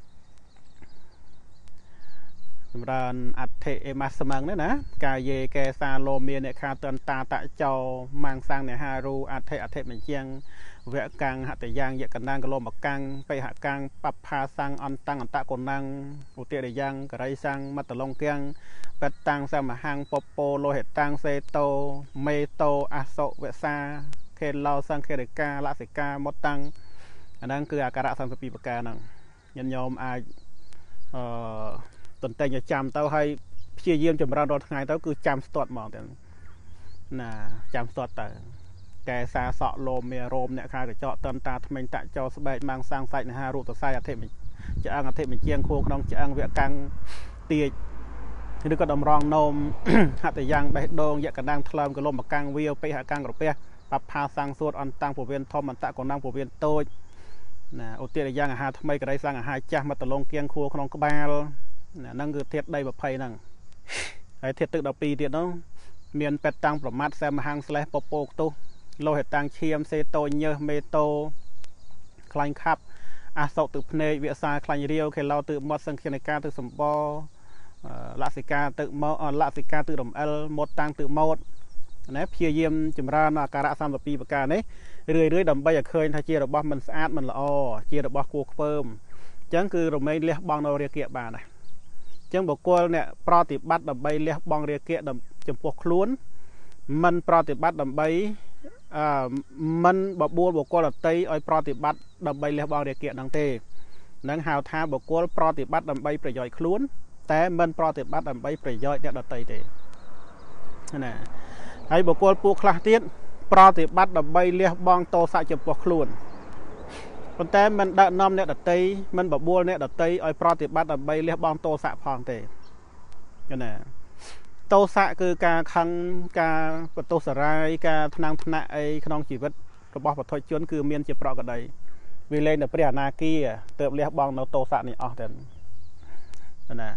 ចម្រើនអដ្ឋិអេម៉ាស្មឹងណាកាយេកេសាលោមានអ្នកខាតន្តាតចោម៉ាងសាំងអ្នកហារូអដ្ឋិអដ្ឋិបញ្ជាំងវកាំងហតយ៉ាងយកណ្ដាងកលមកាំងបេហកាំងបផាសាំងអន្តងអន្តកុណាំងឧទារយ៉ាងករិសាំងមតឡងគាំងបេតាំងសមហាំងពពោលោហេតាំងសេតោមេតោអសុវសាខេឡោសង្ឃេរិកាលសិកាមតតាំងអាហ្នឹងគឺអាការៈសាមសិបពីរប្រការហ្នឹងញាតិញោមអាចអឺតន្តែងចាំទៅហើយព្យាយាមចម្រើនរាល់ថ្ងៃទៅគឺចាំស្ទាត់ហ្មងទៅណាចាំស្ទាត់ទៅកែសាសក់លោមមេរោមអ្នកខាកញ្ចក់តន្តាថ្មិញតាក់ចោស្បែកម៉ាំងសាំងសាច់នហារូបសរសៃអធិឆ្អឹងអធិបញ្ជាងខួរក្នុងឆ្អឹងវកាំងទាចឬក៏តម្រងនោមហតយ៉ាងបេះដូងយកណ្ដាំងថ្លើមកលំបកាំងវាពេហកាំងក្រពះបផាសាំងសួតអន្តាំងពវៀនធំអន្តកុណាំងពវៀនតូចណាឧទារយ៉ាងអាហារថ្មីករិសាំងអាហារចាស់មតឡងគៀងខួរក្នុងក្បាលហ្នឹងគឺធាតុដីยี่สิบហ្នឹងហើយធាតុទឹក12ទៀតនោះមានពេតតាំងប្រមាត់សែមហាំងស្លេះពពោខ្ទុះលោហេតាំងឈាមសេតូញើសមេតូខ្លាញ់ខាប់អាសោទឹកភ្នែកវាសាខ្លាញ់រាវខេឡោទឹកមាត់សង្ឃានិកាទឹកសម្បលសិកាទឹកមកលសិកាទឹករំអិលមាត់តាំងទឹកម៉ូតណាព្យាយាមចម្រើនអាការៈសាមសិបពីរប្រការនេះរឿយៗដើម្បីឲ្យឃើញថាជារបស់មិនស្អាតមិនល្អជារបស់គួរខ្ពើមអញ្ចឹងគឺរមែងលះបង់នៅរាគៈបានណាអញ្ចឹងបុគ្គលអ្នកប្រតិបត្តិដើម្បីលះបង់រាគៈចំពោះខ្លួនមិនប្រតិបត្តិដើម្បីអឺមិនបបួលបុគ្គលដទៃឲ្យប្រតិបត្តិដើម្បីលះបង់រាគៈហ្នឹងទេនឹងហៅថាបុគ្គលប្រតិបត្តិដើម្បីប្រយោជន៍ខ្លួនតែមិនប្រតិបត្តិដើម្បីប្រយោជន៍អ្នកដទៃទេណាហើយបុគ្គលពួកខ្លះទៀតប្រតិបត្តិដើម្បីលះបង់ទោសៈចំពោះខ្លួនប៉ុន្តែមិនដឹកនាំអ្នកដតីមិនបបួលអ្នកដតីឲ្យប្រតិបត្តិដើម្បីលះបង់ទោសៈផងទេណាទោសៈគឺការខឹងការបន្ទោសរាយការថ្នាំងថ្នាក់អីក្នុងជីវិតរបស់បុថុជនគឺមានជាប្រកដីវាលែងតែព្រះអនាគាទើបលះបង់នៅទោសៈនេះអស់ទៅណា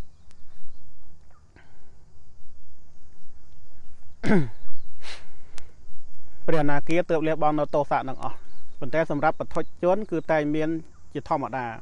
ព្រះអនាគាទើបលះបង់នៅទោសៈនឹងអស់ប៉ុន្តែសម្រាប់បុថុជនគឺតែមានជាធម្មតា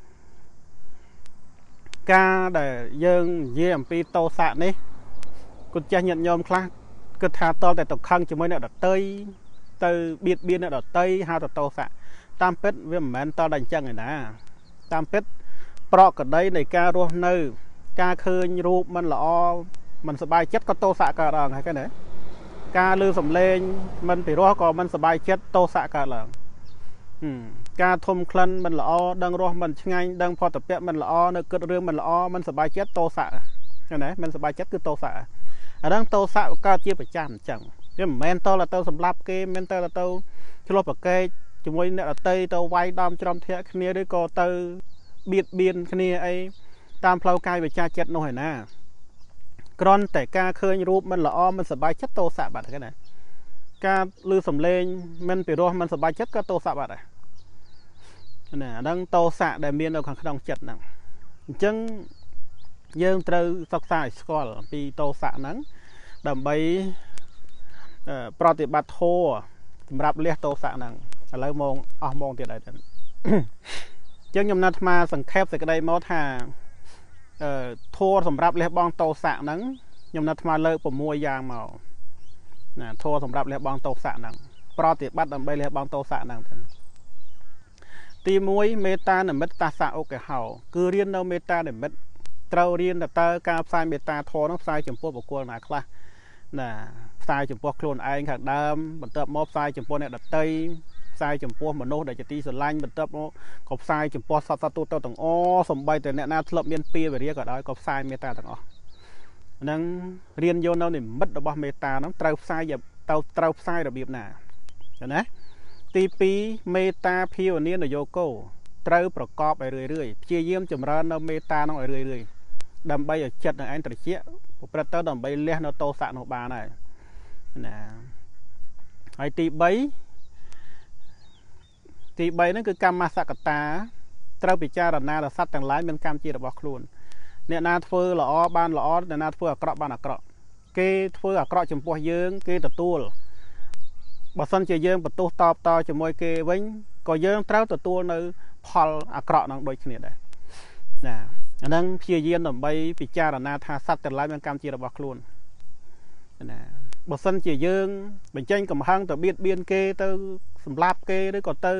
ការដែលយើងនិយាយអំពីទោសៈនេះគុណចាស់ញាតិញោមខ្លះគិតថាតលតែទៅខឹងជាមួយអ្នកដតីទៅបៀតបៀនអ្នកដតីហៅទៅទោសៈតាមពិតវាមិនមែនតលតែអញ្ចឹងឯណាតាមពិតប្រកក្តីនៃការរស់នៅការឃើញរូបមិនល្អមិនសប្បាយចិត្តក៏ទោសៈកើតឡើងហើយគេណាការលើសំឡេងមិនពិរោះក៏មិនសប្បាយចិត្តទោសៈកើតឡើងការធំក្លិនមិនល្អដឹងរស់មិនឆ្ងាញ់ដឹងផតពៈមិនល្អនៅគិតរឿងមិនល្អមិនសប្បាយចិត្តទោសៈណាមិនសប្បាយចិត្តគឺទោសៈអាហ្នឹងទោសៈកើតជាប្រចាំអញ្ចឹងវាមិនមែនតើទៅសម្លាប់គេមិនទៅទៅឆ្លោះប្រកែកជាមួយអ្នកដតីទៅវាយដំច្រំធាក់គ្នាឬក៏ទៅបៀតបៀនគ្នាអីតាមផ្លូវកាយវិជ្ជាចិត្តនោះឯណាគ្រាន់តែការឃើញរូបមិនល្អមិនសប្បាយចិត្តទោសៈបាត់ហ្នឹងណាការឮសំឡេងមិនពិរោះមិនសប្បាយចិត្តក៏ទោសៈបាត់ដែរណាអាហ្នឹងទោសៈដែលមាននៅខាងក្នុងចិត្តហ្នឹងអញ្ចឹងយើងត្រូវសិក្សាឲ្យស្គាល់ពីទោសៈហ្នឹងដើម្បីប្រតិបត្តិធម៌សម្រាប់លះទោសៈហ្នឹងឥឡូវមកអស់មកទៀតហើយទៅអញ្ចឹងខ្ញុំណាត់អាត្មាសង្ខេបសេចក្តីមកថាធัวសម្រាប់លះបង់តោសៈហ្នឹងខ្ញុំនៅថ្មលើក6យ៉ាងមកណាធัวសម្រាប់លះបង់តោសៈហ្នឹងប្រតិបត្តិដើម្បីលះបង់តោសៈហ្នឹងទី1មេត្តានិមិត្តតាសៈអូកេហោគឺរៀននៅមេត្តានិមិត្តត្រូវរៀនតើតើការផ្សាយមេត្តាធម៌ហ្នឹងផ្សាយចំពោះបុគ្គលណាខ្លះណាផ្សាយចំពោះខ្លួនឯងខាងដើមបន្ទាប់មកផ្សាយចំពោះអ្នកដទៃផ្សាយចំពោះមនុស្សដែលជាទីស្រឡាញ់បន្ទាប់មកក៏ផ្សាយចំពោះសត្វសត្វទូទៅទាំងអស់សំបីតែអ្នកណាធ្លាប់មានពៀវរាក៏ដោយក៏ផ្សាយមេត្តាទាំងអស់ហ្នឹងរៀនយកនៅនិមិត្តរបស់មេត្តាហ្នឹងត្រូវផ្សាយទៅត្រូវផ្សាយរបៀបណាណាទី2មេត្តាភាវនានយោគោត្រូវប្រកបឲ្យរឿយៗព្យាយាមចម្រើននៅមេត្តាហ្នឹងឲ្យរឿយៗដើម្បីឲ្យចិត្តនឹងឯងត្រជាក់ប្រព្រឹត្តទៅដើម្បីលះនៅតោសៈនោះបានហើយណាហើយទី3ទី3ហ្នឹងគឺកម្មសកតាត្រូវពិចារណាដល់សត្វទាំងឡាយមានកម្មជារបស់ខ្លួនអ្នកណាធ្វើល្អបានល្អអ្នកណាធ្វើអាក្រក់បានអាក្រក់គេធ្វើអាក្រក់ចំពោះយើងគេទទួលបើសិនជាយើងបន្ទោសតបតជាមួយគេវិញក៏យើងត្រូវទទួលនៅផលអាក្រក់ហ្នឹងដូចគ្នាដែរណាអាហ្នឹងព្យាយាមដើម្បីពិចារណាថាសត្វទាំងឡាយមានកម្មជារបស់ខ្លួនណាបើសិនជាយើងបញ្ចេញកំហឹងទៅបៀតបៀនគេទៅសម្លាប់គេឬក៏ទៅ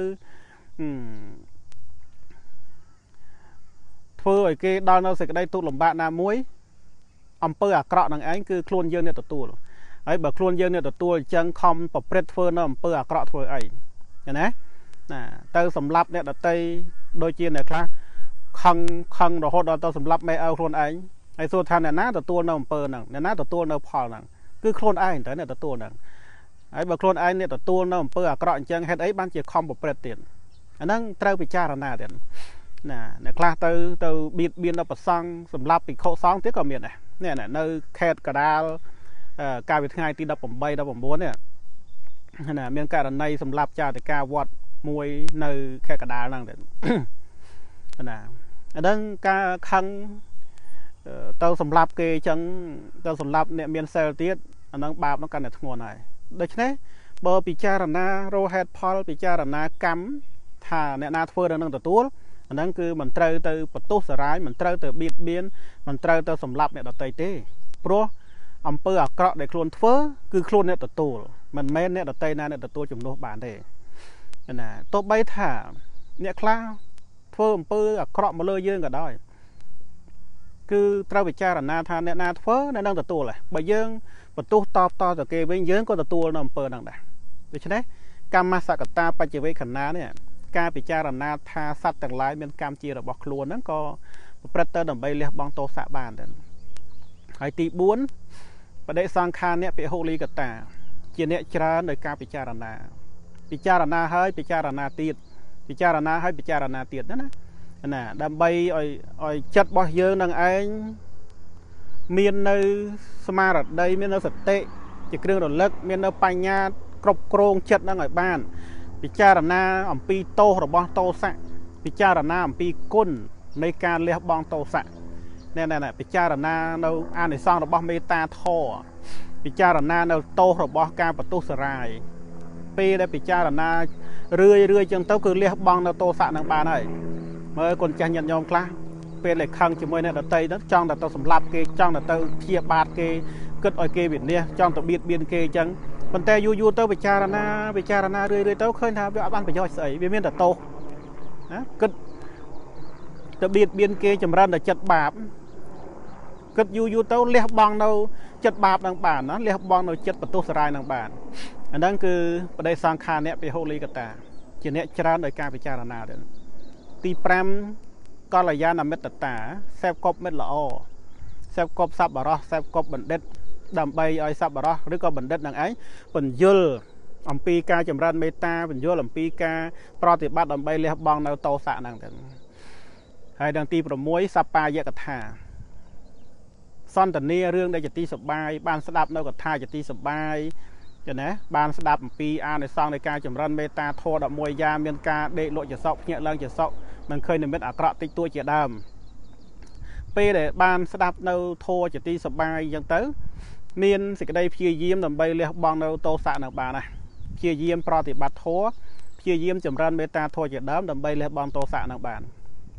ធ្វើឲ្យគេដល់នៅសេចក្តីទុក្ខលំបាកណាមួយអំពើអាក្រក់នឹងឯងគឺខ្លួនយើងអ្នកទទួលហើយបើខ្លួនយើងអ្នកទទួលអញ្ចឹងខំប្រព្រឹត្តធ្វើនៅអំពើអាក្រក់ធ្វើអីណាណាទៅសម្លាប់អ្នកដតីដូចជាអ្នកខ្លះខឹងខឹងរហូតដល់ទៅសម្លាប់មេឪខ្លួនឯងហើយសួរថាអ្នកណាទទួលនៅអំពើហ្នឹងអ្នកណាទទួលនៅផលហ្នឹងគឺខ្លួនឯងតើអ្នកទទួលហ្នឹងហើយបើខ្លួនឯងអ្នកទទួលនៅអំពើអាក្រក់អញ្ចឹងហេតុអីបានជាខំប្រព្រឹត្តទៀតអាហ្នឹងត្រូវពិចារណាទៀតណាអ្នកខ្លះទៅទៅបៀតបៀនដល់ប្រសង់សម្រាប់ភិក្ខុសង្ឃទៀតក៏មានដែរនេះនៅខេត្តកដាលកាលពីថ្ងៃទី18 19នេះណាមានករណីសម្រាប់ចាតិកាវត្តមួយនៅខេត្តកដាលហ្នឹងទៀតណាអាហ្នឹងការខឹងទៅសម្រាប់គេអញ្ចឹងទៅសម្រាប់អ្នកមានសិលទៀតអាហ្នឹងបាបហ្នឹងកាន់តែធ្ងន់ហើយដូច្នេះបើពិចារណារហេតុផលពិចារណាកម្មថាអ្នកណាធ្វើនឹងទទួលអាហ្នឹងគឺមិនត្រូវទៅបន្ទោសសារាយមិនត្រូវទៅបៀតបៀនមិនត្រូវទៅសម្លាប់អ្នកដទៃទេព្រោះអំពើអាក្រក់ដែលខ្លួនធ្វើគឺខ្លួនអ្នកទទួលមិនមែនអ្នកដទៃណាអ្នកទទួលជំនួសបានទេណាទោះបីថាអ្នកខ្លះធ្វើអំពើអាក្រក់មកលើយើងក៏ដោយគឺត្រូវពិចារណាថាអ្នកណាធ្វើអ្នកនឹងទទួលដែរបើយើងបន្ទោសតបតទៅគេវិញយើងក៏ទទួលនៅអំពើហ្នឹងដែរដូច្នេះកម្មសកតាបច្ចវេខណានេះការពិចារណាថាសត្វទាំងឡាយមានកម្មជារបស់ខ្លួនហ្នឹងក៏ប្រព្រឹត្តទៅដើម្បីលះបង់ទោសៈបានដែរហើយទី4បដិសង្ខារអ្នកពហុលីកតាជាអ្នកច្រើនដោយការពិចារណាពិចារណាហើយពិចារណាទៀតពិចារណាហើយពិចារណាទៀតណាណាដើម្បីឲ្យឲ្យចិត្តរបស់យើងនឹងឯងមាននៅស្មារតីមាននៅសតិជាគ្រឿងរលឹកមាននៅបញ្ញាគ្រប់គ្រងចិត្តនឹងឲ្យបានពិចារណាអំពីទោសរបស់ទោសៈពិចារណាអំពីគុណនៃការលះបង់ទោសៈណែណែពិចារណានៅអានិសង្សរបស់មេត្តាធម៌ពិចារណានៅទោសរបស់ការបន្ទោសសារាយពេលដែលពិចារណារឿយរឿយចឹងទៅគឺលះបង់នៅទោសៈនឹងបានហើយមើលកូនចាស់ញាតិញោមខ្លះពេលដែលខឹងជាមួយអ្នកដទៃទៅចង់តែទៅសម្លាប់គេចង់តែទៅព្យាបាទគេគិតឲ្យគេវិនាសចង់ទៅបៀតបៀនគេអញ្ចឹងប៉ុន្តែយូរយូរទៅពិចារណាពិចារណារឿយរឿយទៅឃើញថាវាអត់បានប្រយោជន៍ស្អីវាមានតែទោសណាគិតទៅបៀតបៀនគេចម្រើនតែចិត្តបាបគិតយូរយូរទៅលះបង់នៅចិត្តបាបនឹងបានណាលះបង់នៅចិត្តបន្ទោសសារាយនឹងបានអាហ្នឹងគឺបដិសង្ខារអ្នកពហុលីកតាជាអ្នកច្រើនដោយការពិចារណាទៀតទី5កល្យាណមិត្តតាសេពគប់មិត្តល្អសេពគប់សប្បុរសសេពគប់បណ្ឌិតដើម្បីឲ្យសប្បុរសឬក៏បណ្ឌិតនឹងឯងបញ្យលអំពីការចម្រើនមេត្តាបញ្យលអំពីការប្រតិបត្តិដើម្បីលះបង់នៅទោសៈហ្នឹងទៅហើយដល់ទី6សប្បាយកថាសន្តានារឿងដែលជាទីសប្បាយបានស្ដាប់នៅកថាជាទីសប្បាយចឹងណាបានស្ដាប់អំពីអានិសង្សនៃការចម្រើនមេត្តាធម៌11យ៉ាងមានការដេកលក់ជាសក់ភ្ញាក់ឡើងជាសក់មិនឃើញនិមិត្តអាក្រក់តិចតួចជាដើមពេលដែលបានស្ដាប់នៅធម៌ជាទីសប្បាយចឹងទៅមានសេចក្តីព្យាយាមដើម្បីលះបង់នៅទោសៈនឹងបានណាព្យាយាមប្រតិបត្តិធម៌ព្យាយាមចម្រើនមេត្តាធម៌ជាដើមដើម្បីលះបង់ទោសៈនឹងបាន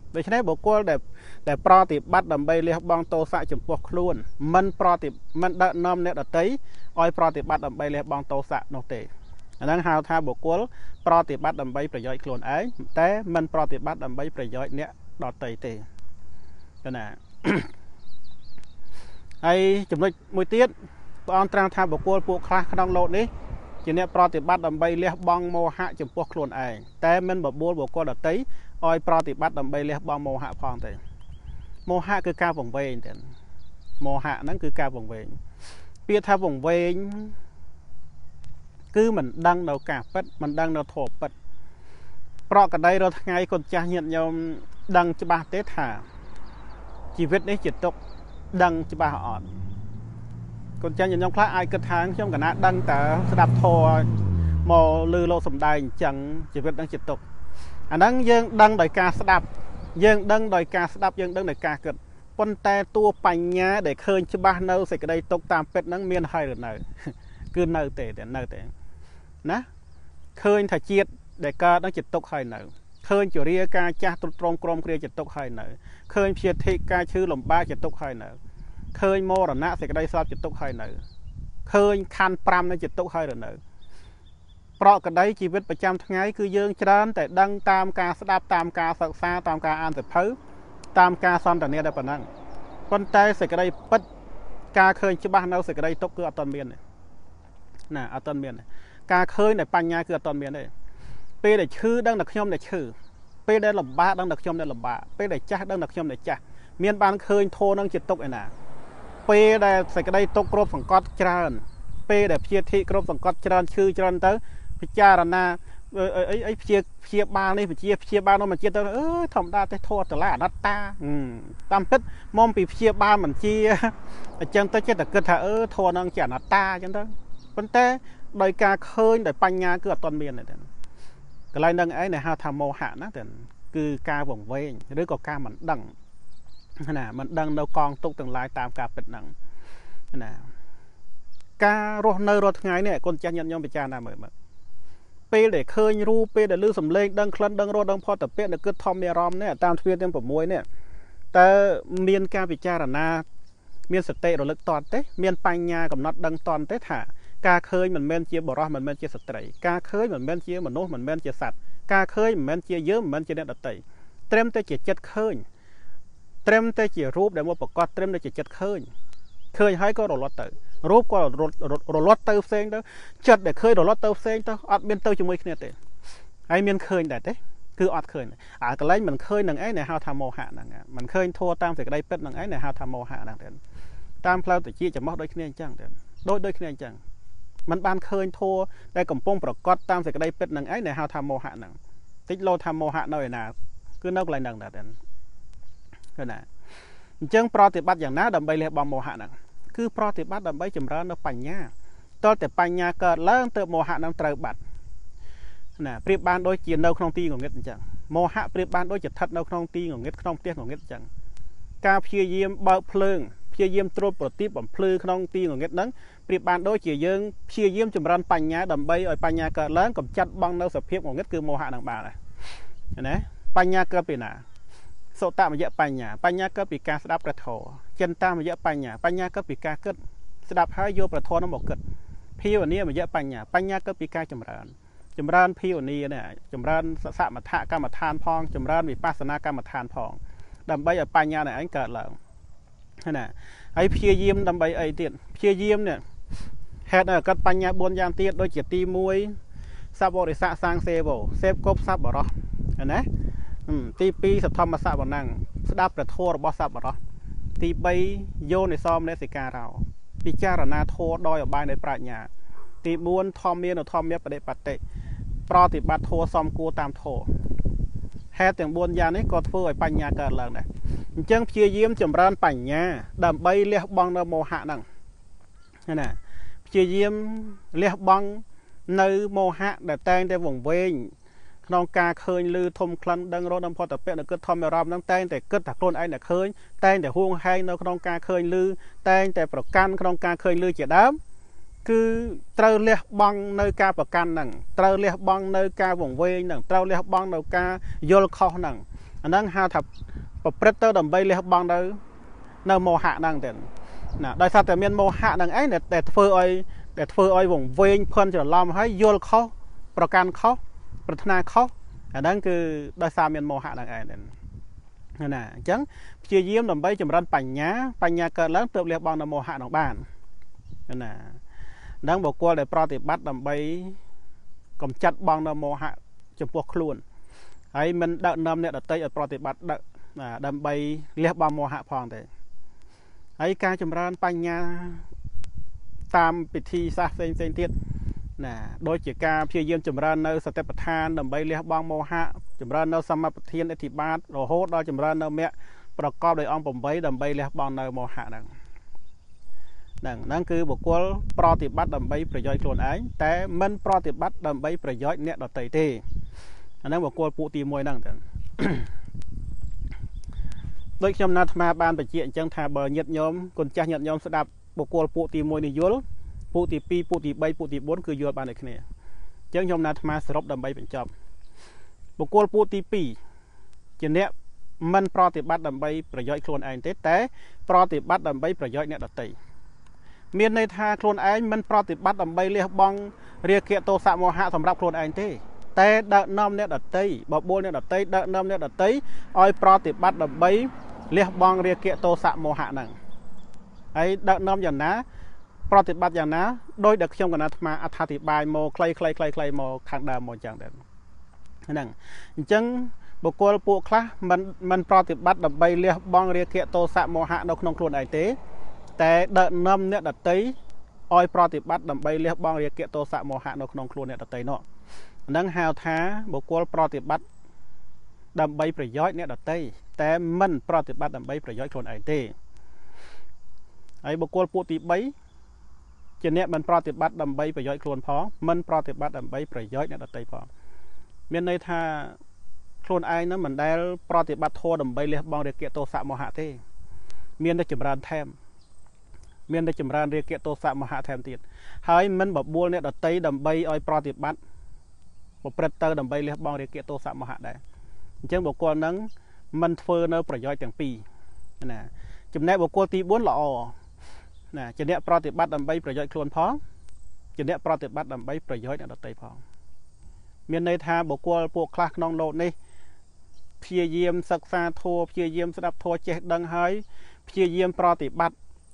โดยเฉพาะบุคคลแต่แต่ปรติบัติดำไปเรียกบองโตสะจมพวกคล้วนมันปรติมันดนอมเนี่ยดตีอ้อยปรติบัติดำไปเรียกบองโตสะโนเตอันนั้นหาทาบุคคลปรติบัติดำไปประโยชน์คล้วนไอ้แต่มันปรติบัติดำไปประโยชน์เนี่ยดอตีเตก็น่ะไอ้จำนวนมวยเตี้ยตอนตรางทาบุคคลพวกคลาขนองโลดนี้จีเนี่ยปรติบัติดำไปเรียกบองโมหะจมพวกคล้วนไอ้แต่มันแบบบัวบุคคลดตีอ้อยปรติบัติดำไปเรียกบองโมหะพองเตโมหะคือการวงเวงแต่โมหะนั้นคือการวงเวงเปียทาวงเวงคือมันดังเรากาปัดมันดังเราโถปัดเพราะกันได้เราทั้งไงคนจะเห็นยอมดังจะบาเตถาชีวิตนี้จิตตกดังจะบาอ่อนคนจะเห็นยอมพระไอกระทางช่วงกันนะดังแต่สดับโทมอลือโลสมได้จังชีวิตดังจิตตกอันนั้นยังดังโดยการสดับยังดังโดยการสดับยังดังโดยการเกิดปนแต่ตัวปัญญาได้เคยจะบ้านเนื้อใส่กระไดตกตามเป็ดนั้นเมียนให้หรือเนื้อคือเนื้อเตะแต่เนื้อเตะนะเคยถ่ายเจียดได้การต้องจิตตกให้เนื้อเคยจุเรียการจ้าตรงตรงกรมเรียจิตตกให้เนื้อเคยเพียรทิการชื่อหลงบ้าจิตตกให้เนื้อเคยโมรณะใส่กระไดซาบจิตตกให้เนื้อเคยคันปรำในจิตตกให้หรือเนื้อเพราะกันได้ชีวิตประจำทั้งไงคือยืงจานแต่ดังตามการสดับตามการศึกษาตามการอ่านแต่เพิ่มตามการซ้อมแต่เนี้ยได้ปะนั่งคนใจใส่กระไดปัดการเคยชิบ้านเราใส่กระไดตกคืออัตอนเมียนเนี่ยน่ะอัตอนเมียนการเคยในปัญญาคืออัตอนเมียนเลยเปได้ชื่อดังนักยมได้ชื่อเปได้ลำบากดังนักยมได้ลำบากเปได้จ้าดังนักยมได้จ้าเมียนบานเคยโทนั่งจิตตกไอ้น่ะเปได้ใส่กระไดตกกรบสังกัดจานเปได้เพียรที่กรบสังกัดจานชื่อจานเตอพิจารณาเออไอ้ไอ้เพียเพียบางนี่เพียเพียบางนั่นมันเจี๊ยเออทำได้แต่โทษแต่ละนัตตาอืมตามเพชรมอมปีเพียบางมันเจี๊ยจังแต่เจี๊ยแต่เกิดถ้าเออโทษนั่งเจี๊ยนัตตาจังแต่เป็นแต่โดยการเคยโดยปัญญาเกิดตอนเมียนเนี่ยก็เลยนั่งไอ้ในห้าทำโมหะนะแต่คือการบ่งเวงหรือก็การมันดังขนาดมันดังเรากองตุกต่างลายตามการเป็นหนังขนาดการรถเนรรถไงเนี่ยคนจะยันยอมไปจานาเหมือนเปย์ได้เคยรู้เปย์ได้ลื้อสำเร็จดังคลันดังรถดังพอแต่เปย์ได้เกิดทอมเมียรอมเนี่ยตามทวีตเต็มผมมวยเนี่ยแต่เมียนการพิจารณาเมียนสเตระลึกตอนเต้เมียนปัญญากับน็อตดังตอนเต้ถ่ากาเคยเหมือนเมียนเจียบรอมันเมียนเจียสเตย์กาเคยเหมือนเมียนเจียมนุษย์เหมือนเมียนเจียสัตว์กาเคยเหมือนเมียนเจียเยอะเหมือนเจียเนตเตย์เตรียมแต่เจียจัดเคยเตรียมแต่เจียรูปได้มาประกอบเตรียมแต่เจียจัดเคยเคยให้ก็รถเตย์รูปก็รถรถรถเตย์เซ็งเด้อจัดได้เคยรถเตย์เซ็งเด้ออัดเมียนเตย์จมูกเนี่ยเตย์ไอ้เมียนเคยแต่เต้คืออัดเคยอ่ะก็เลยมันเคยหนังไอ้ในฮาวทำโมหะนั่งมันเคยโทรตามเสกได้เป็ดหนังไอ้ในฮาวทำโมหะนั่งเด่นตามเพลาตะกี้จะมอดโดยคะแนนจังเด่นโดยโดยคะแนนจังมันบานเคยโทรได้กำปงประกอบตามเสกได้เป็ดหนังไอ้ในฮาวทำโมหะนั่งติดโลทำโมหะหน่อยนะคือนักอะไรนั่งเด่นก็น่ะจังปรติบัติอย่างนั้นดำไปเรียบบอมโมหะนั่งคือปรติบัติดำไปจำเริญในปัญญาตอนแต่ปัญญาเกิดแล้วเติมโมหะนั่งเติมบัตน่ะเปรียบบานโดยเจียนเราครองตีของเงี้ยจังโมหะเปรียบบานโดยจัดทัดเราครองตีของเงี้ยครองเตี้ยของเงี้ยจังการเพียเยี่ยมเบาเพลิงเพียเยี่ยมตรวจปฏิบัติเพลิงครองตีของเงี้ยนั้นเปรียบบานโดยเจียยังเพียเยี่ยมจำรันปัญญาดำใบอ่อยปัญญาเกิดแล้วกับจัดบังเราสเพียบของเงี้ยคือโมหะต่างบาเลยเห็นไหมปัญญาเกิดปีน่ะโสตมันเยอะปัญญาปัญญาเกิดปีการสดับกระโถเจนตามันเยอะปัญญาปัญญาเกิดปีการเกิดสดับให้โยประโถน้ำบอกเกิดพี่วันนี้มันเยอะปัญญาปัญญาเกิดปีการจำรันจำรานพิวนีเนี่ยจำรานสมถะกรรมฐานพองจำรานวิปัสสนากรรมฐานพองดำใบไอ้ปัญญาเนี่ยอันเกิดแล้วนี่ไอ้เพียยิ้มดำใบไอ้เตี้ยเพียยิ้มเนี่ยเหตุเนี่ยก็ปัญญาบนยานเตี้ยโดยเจตีมวยซาบริษะสร้างเซโบเซฟกบซับบรอเห็นไหมตีปีสัทธรรมสับบนังสดับประโทรบซับบรอตีใบโยในซอมในสิการเราพิจารณาโทดอยออกไปในปราชญาตีบวนทอมเมียนทอมเมียประเดปเตะปรติบัติโทซอมกูตามโทแฮแต่งบวนยานี้ก็เพื่อปัญญาเกิดแล้วนะจังเพียเยี่ยมจำรานปัญญาดำใบเลี้ยบังในโมหะนั่งนั่นน่ะเพียเยี่ยมเลี้ยบังในโมหะแต่แตงแต่วงเวงน้องกาเคยลือทมคลันดังรถน้ำพอแต่เป็ดเกิดทอมรำน้ำแตงแต่เกิดตะโกนไอ้เนี่ยเคยแตงแต่ห่วงให้น้องกาเคยลือแตงแต่ประกันน้องกาเคยลือเจียดำคือเตาเลี้ยบังในการประกันนั่งเตาเลี้ยบังในการวงเวงนั่งเตาเลี้ยบังในการโยนคอนั่ง anh đang hao thập và predator đầm bay leh băng đâu nơi mô hạ đang tiền nè đại sao tại miền mô hạ đang ấy để để phơi ơi để phơi ơi vùng ven phân trở làm hay vô khóประกันเขาปรารถนาเขาอันนั้นคือได้สามเมียนโมหะดังไงนั่นน่ะจังเชี่ยเยี่ยมลำไปจำรันปัญญาปัญญาเกิดแล้วเติบเรียบบางนโมหะของบ้านนั่นน่ะดังบอกว่าได้ปฏิบัติลำไปกำจัดบางนโมหะจำพวกครูนไอ้มันดักนำเนี่ยดักเตยปฏิบัติดักลำไปเรียบบางโมหะพองแต่ไอ้การจำรันปัญญาตามปิธีศาสตร์เซนเซนเทียน่ะโดยจิการเพียรเยี่ยมจำรันในสเตปประธานดำใบเลี้ยบางโมหะจำรันในสมัปเทียนอธิบาทโรโหดโดยจำรันในเมียประกอบโดยองผมใบดำใบเลี้ยบางในโมหะนั่นนั่นนั่นคือบุคคลปฏิบัติดำใบประโยชน์ส่วนไอ้แต่มันปฏิบัติดำใบประโยชน์เนี่ยดอกเตยเตอันนั้นบุคคลผู้ตีมวยนั่งแต่โดยชมนาธมาบานไปเจียจังทาเบอร์เงียบยมคนจ้าเงียบยมสดับบุคคลผู้ตีมวยในยุลผู้ตีปีผู้ตีใบผู้ตีบนคือโยนบานในนี้จังยมนาธมาสรบดำใบเป็นจอบบุคคลผู้ตีปีเจเนี้ยมันปฏิบัติดำใบประโยชน์โคลนไอเตแต่ปฏิบัติดำใบประโยชน์เนี่ยดอกเตยเมียนในทาโคลนไอมันปฏิบัติดำใบเรียกบังเรียกเกโตสะโมหะสำหรับโคลนไอเตแต่ดักน้ำเนี่ยดอกเตยบบบเนี่ยดอกเตยดักน้ำเนี่ยดอกเตยอ้อยปฏิบัติดำใบเรียกบังเรียกเกโตสะโมหะนั่งไอ้ดักน้ำอย่างนั้นปฏิบัติอย่างนั้นโดยเด็กชมกันนะมาอธิบายโมใครใครใครใครโมขังดามโมจังเด่นนั่งจังบุคคลปุคละมันมันปฏิบัติดับใบเรียบองเรียกเกโตสะโมหะนกนงครูนไอเตแต่เดินนำเนี่ยดัดเตยอ้อยปฏิบัติดับใบเรียบองเรียกเกโตสะโมหะนกนงครูเนี่ยดัดเตยเนาะนั่งหาวท้าบุคคลปฏิบัติดับใบประโยชน์เนี่ยดัดเตยแต่มันปฏิบัติดับใบประโยชน์ครูนไอเตไอ้บุคคลปุติใบเจเนี้ยมันปฏิบัติดำใบประโยชน์ครูนพ้องมันปฏิบัติดำใบประโยชน์เนี่ยดัดเตยพ้องเมียนในท่าโคลนไอ้นั้นมันได้ปฏิบัติโทดำใบเรียบบองเรียกเกโตสะโมหะเตเมียนได้จำรานแทมเมียนได้จำรานเรียกเกโตสะโมหะแทมตีดหายมันแบบบัวเนี่ยดัดเตยดำใบอ้อยปฏิบัติบุปผาดำใบเรียบบองเรียกเกโตสะโมหะได้เช่นบุคคลนั้นมันเฟอร์เนอประโยชน์อย่างปีนะจำแนกบุคคลตีบ้วนหล่อนะจะเนี้ยปฏิบัติดำใบประโยชน์ครูนพ้องจะเนี้ยปฏิบัติดำใบประโยชน์เนี่ยดัดเตยพ้องเมียนในทางบุคคลพวกคลาสน้องโลดนี่เพียเยี่ยมศึกษาโทเพียเยี่ยมสดับโทเจดังหายเพียเยี่ยมปฏิบัติ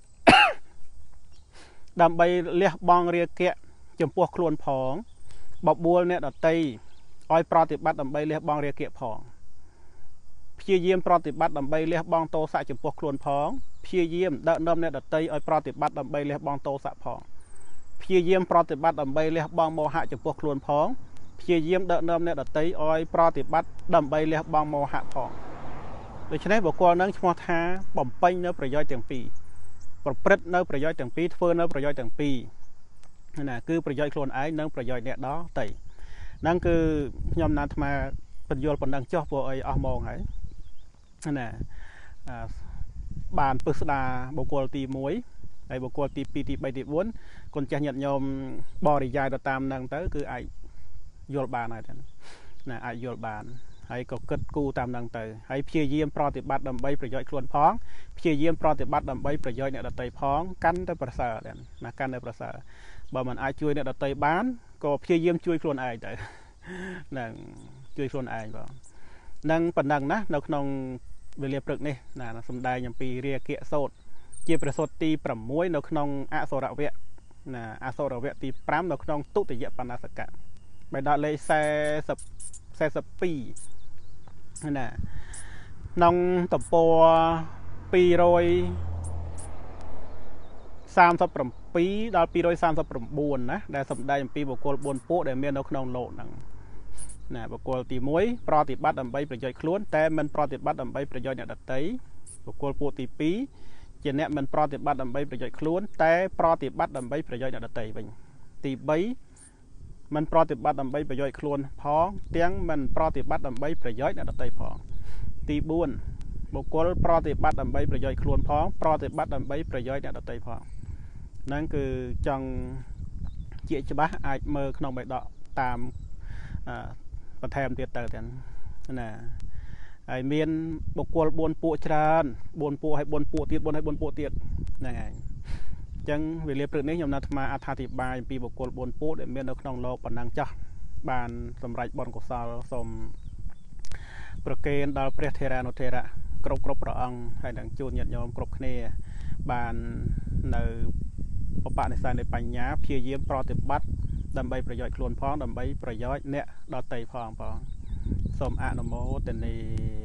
ดำใบเลี้ยบองเรียกเกะจมพวกครวนผองบอบบัวเนี่ยดัดเตยอ้อยปฏิบัติดำใบเลี้ยบองเรียกเกะผองเพียเยี่ยมปฏิบัติดำใบเลี้ยบองโตสะจมพวกครวนผองเพียเยี่ยมดัดนมเนี่ยดัดเตยอ้อยปฏิบัติดำใบเลี้ยบองโตสะผองเพียเยี่ยมปฏิบัติดำใบเลี้ยบองโมหะจมพวกครวนผองเพียเยี่ยมเดินนำเนี่ยดัดเตยอ้อยปฏิบัติดำใบเลี้ยบางโมหะพองโดยเฉพาะบุคคลนั้นชมท้าบ่มเป้งเนื้อประโยชน์ต่างปีประพฤติเนื้อประโยชน์ต่างปีเฟื่องเนื้อประโยชน์ต่างปีนั่นน่ะคือประโยชน์โคลนไอ้เนื้อประโยชน์เนี่ยđóเตยนั่นคือยอมนัดมาประโยชน์ปนดังเจ้าพวกไอ้อมองไงนั่นน่ะบานปึกษดาบุคคลตีมวยไอ้บุคคลตีปีตีใบตีบ้วนคนจะหยัดยอมบริยายตามนั่งเตยคือไอ้โยลบานอะไรนะไอโยลบานไอ้ก็เกิดกูตามดังเตยไอ้เพียเยี่ยมปฏิบัติดำใบประโยชน์ครวนพ้องเพียเยี่ยมปฏิบัติดำใบประโยชน์เนี่ยดัดเตยพ้องกันได้ประเสริฐนะกันได้ประเสริฐบ่มันไอช่วยเนี่ยดัดเตยบ้านก็เพียเยี่ยมช่วยครวนไอเตยนั่งช่วยครวนไอบ่นั่งปันดังนะเราขนมเวลียปรึกนี่นะสมได้ยังปีเรียเกะโสดเจียประสดตีปรำมวยเราขนมอาโซระเวะนะอาโซระเวะตีปรำเราขนมตุติยปนาสกะไปได้เลยแซ่สับแซ่สับปีนั่นน่ะน้องตบปอปีโรยสามสับปรำปีดาวปีโรยสามสับปรำบุญนะได้สมได้ปีบุคคลบุญโป๊ะได้เมียนเอาขนมโลนังน่ะบุคคลตีมวยปฏิบัติดำใบประโยชน์คล้วนแต่มันปฏิบัติดำใบประโยชน์เนี่ยดัดเตยบุคคลโป๊ะตีปีเจเนะมันปฏิบัติดำใบประโยชน์คล้วนแต่ปฏิบัติดำใบประโยชน์เนี่ยดัดเตยไปตีใบมันปฏิบัติดำใบประโยชน์คลวนพ้องเตียงมันปฏิบัติดำใบประโยชน์เนี่ยดัดเตยพ้องตีบุญบุคคลปฏิบัติดำใบประโยชน์คลวนพ้องปฏิบัติดำใบประโยชน์เนี่ยดัดเตยพ้องนั่นคือจังเจียฉบับไอเมอร์ขนมใบดอกตามประเทศเตียเตอร์กันนะហើយមានបុគ្គលbốnពួកច្រើនbốnពួកហើយbốnពួកទៀតbốnហើយbốnពួកទៀតហ្នឹងហើយអញ្ចឹងវេលាព្រឹកនេះខ្ញុំណាត់អាត្មាអត្ថាធិប្បាយអំពីបុគ្គលbốnពួកដែលមាននៅក្នុងលោកប៉ុណ្ណឹងចាស់បានសម្រេចបុណ្យកុសលសូមប្រគេនដល់ព្រះថេរានុថេរៈគ្រប់គ្រប់ព្រះអង្គហើយនឹងជួនញាតិញោមគ្រប់គ្នាបាននៅឧបនិស្ស័យនៃបញ្ញាព្យាយាមប្រតិបត្តិដើម្បីប្រយោជន៍ខ្លួនផងដើម្បីប្រយោជន៍អ្នកដទៃផងផងសូមអនុមោទនា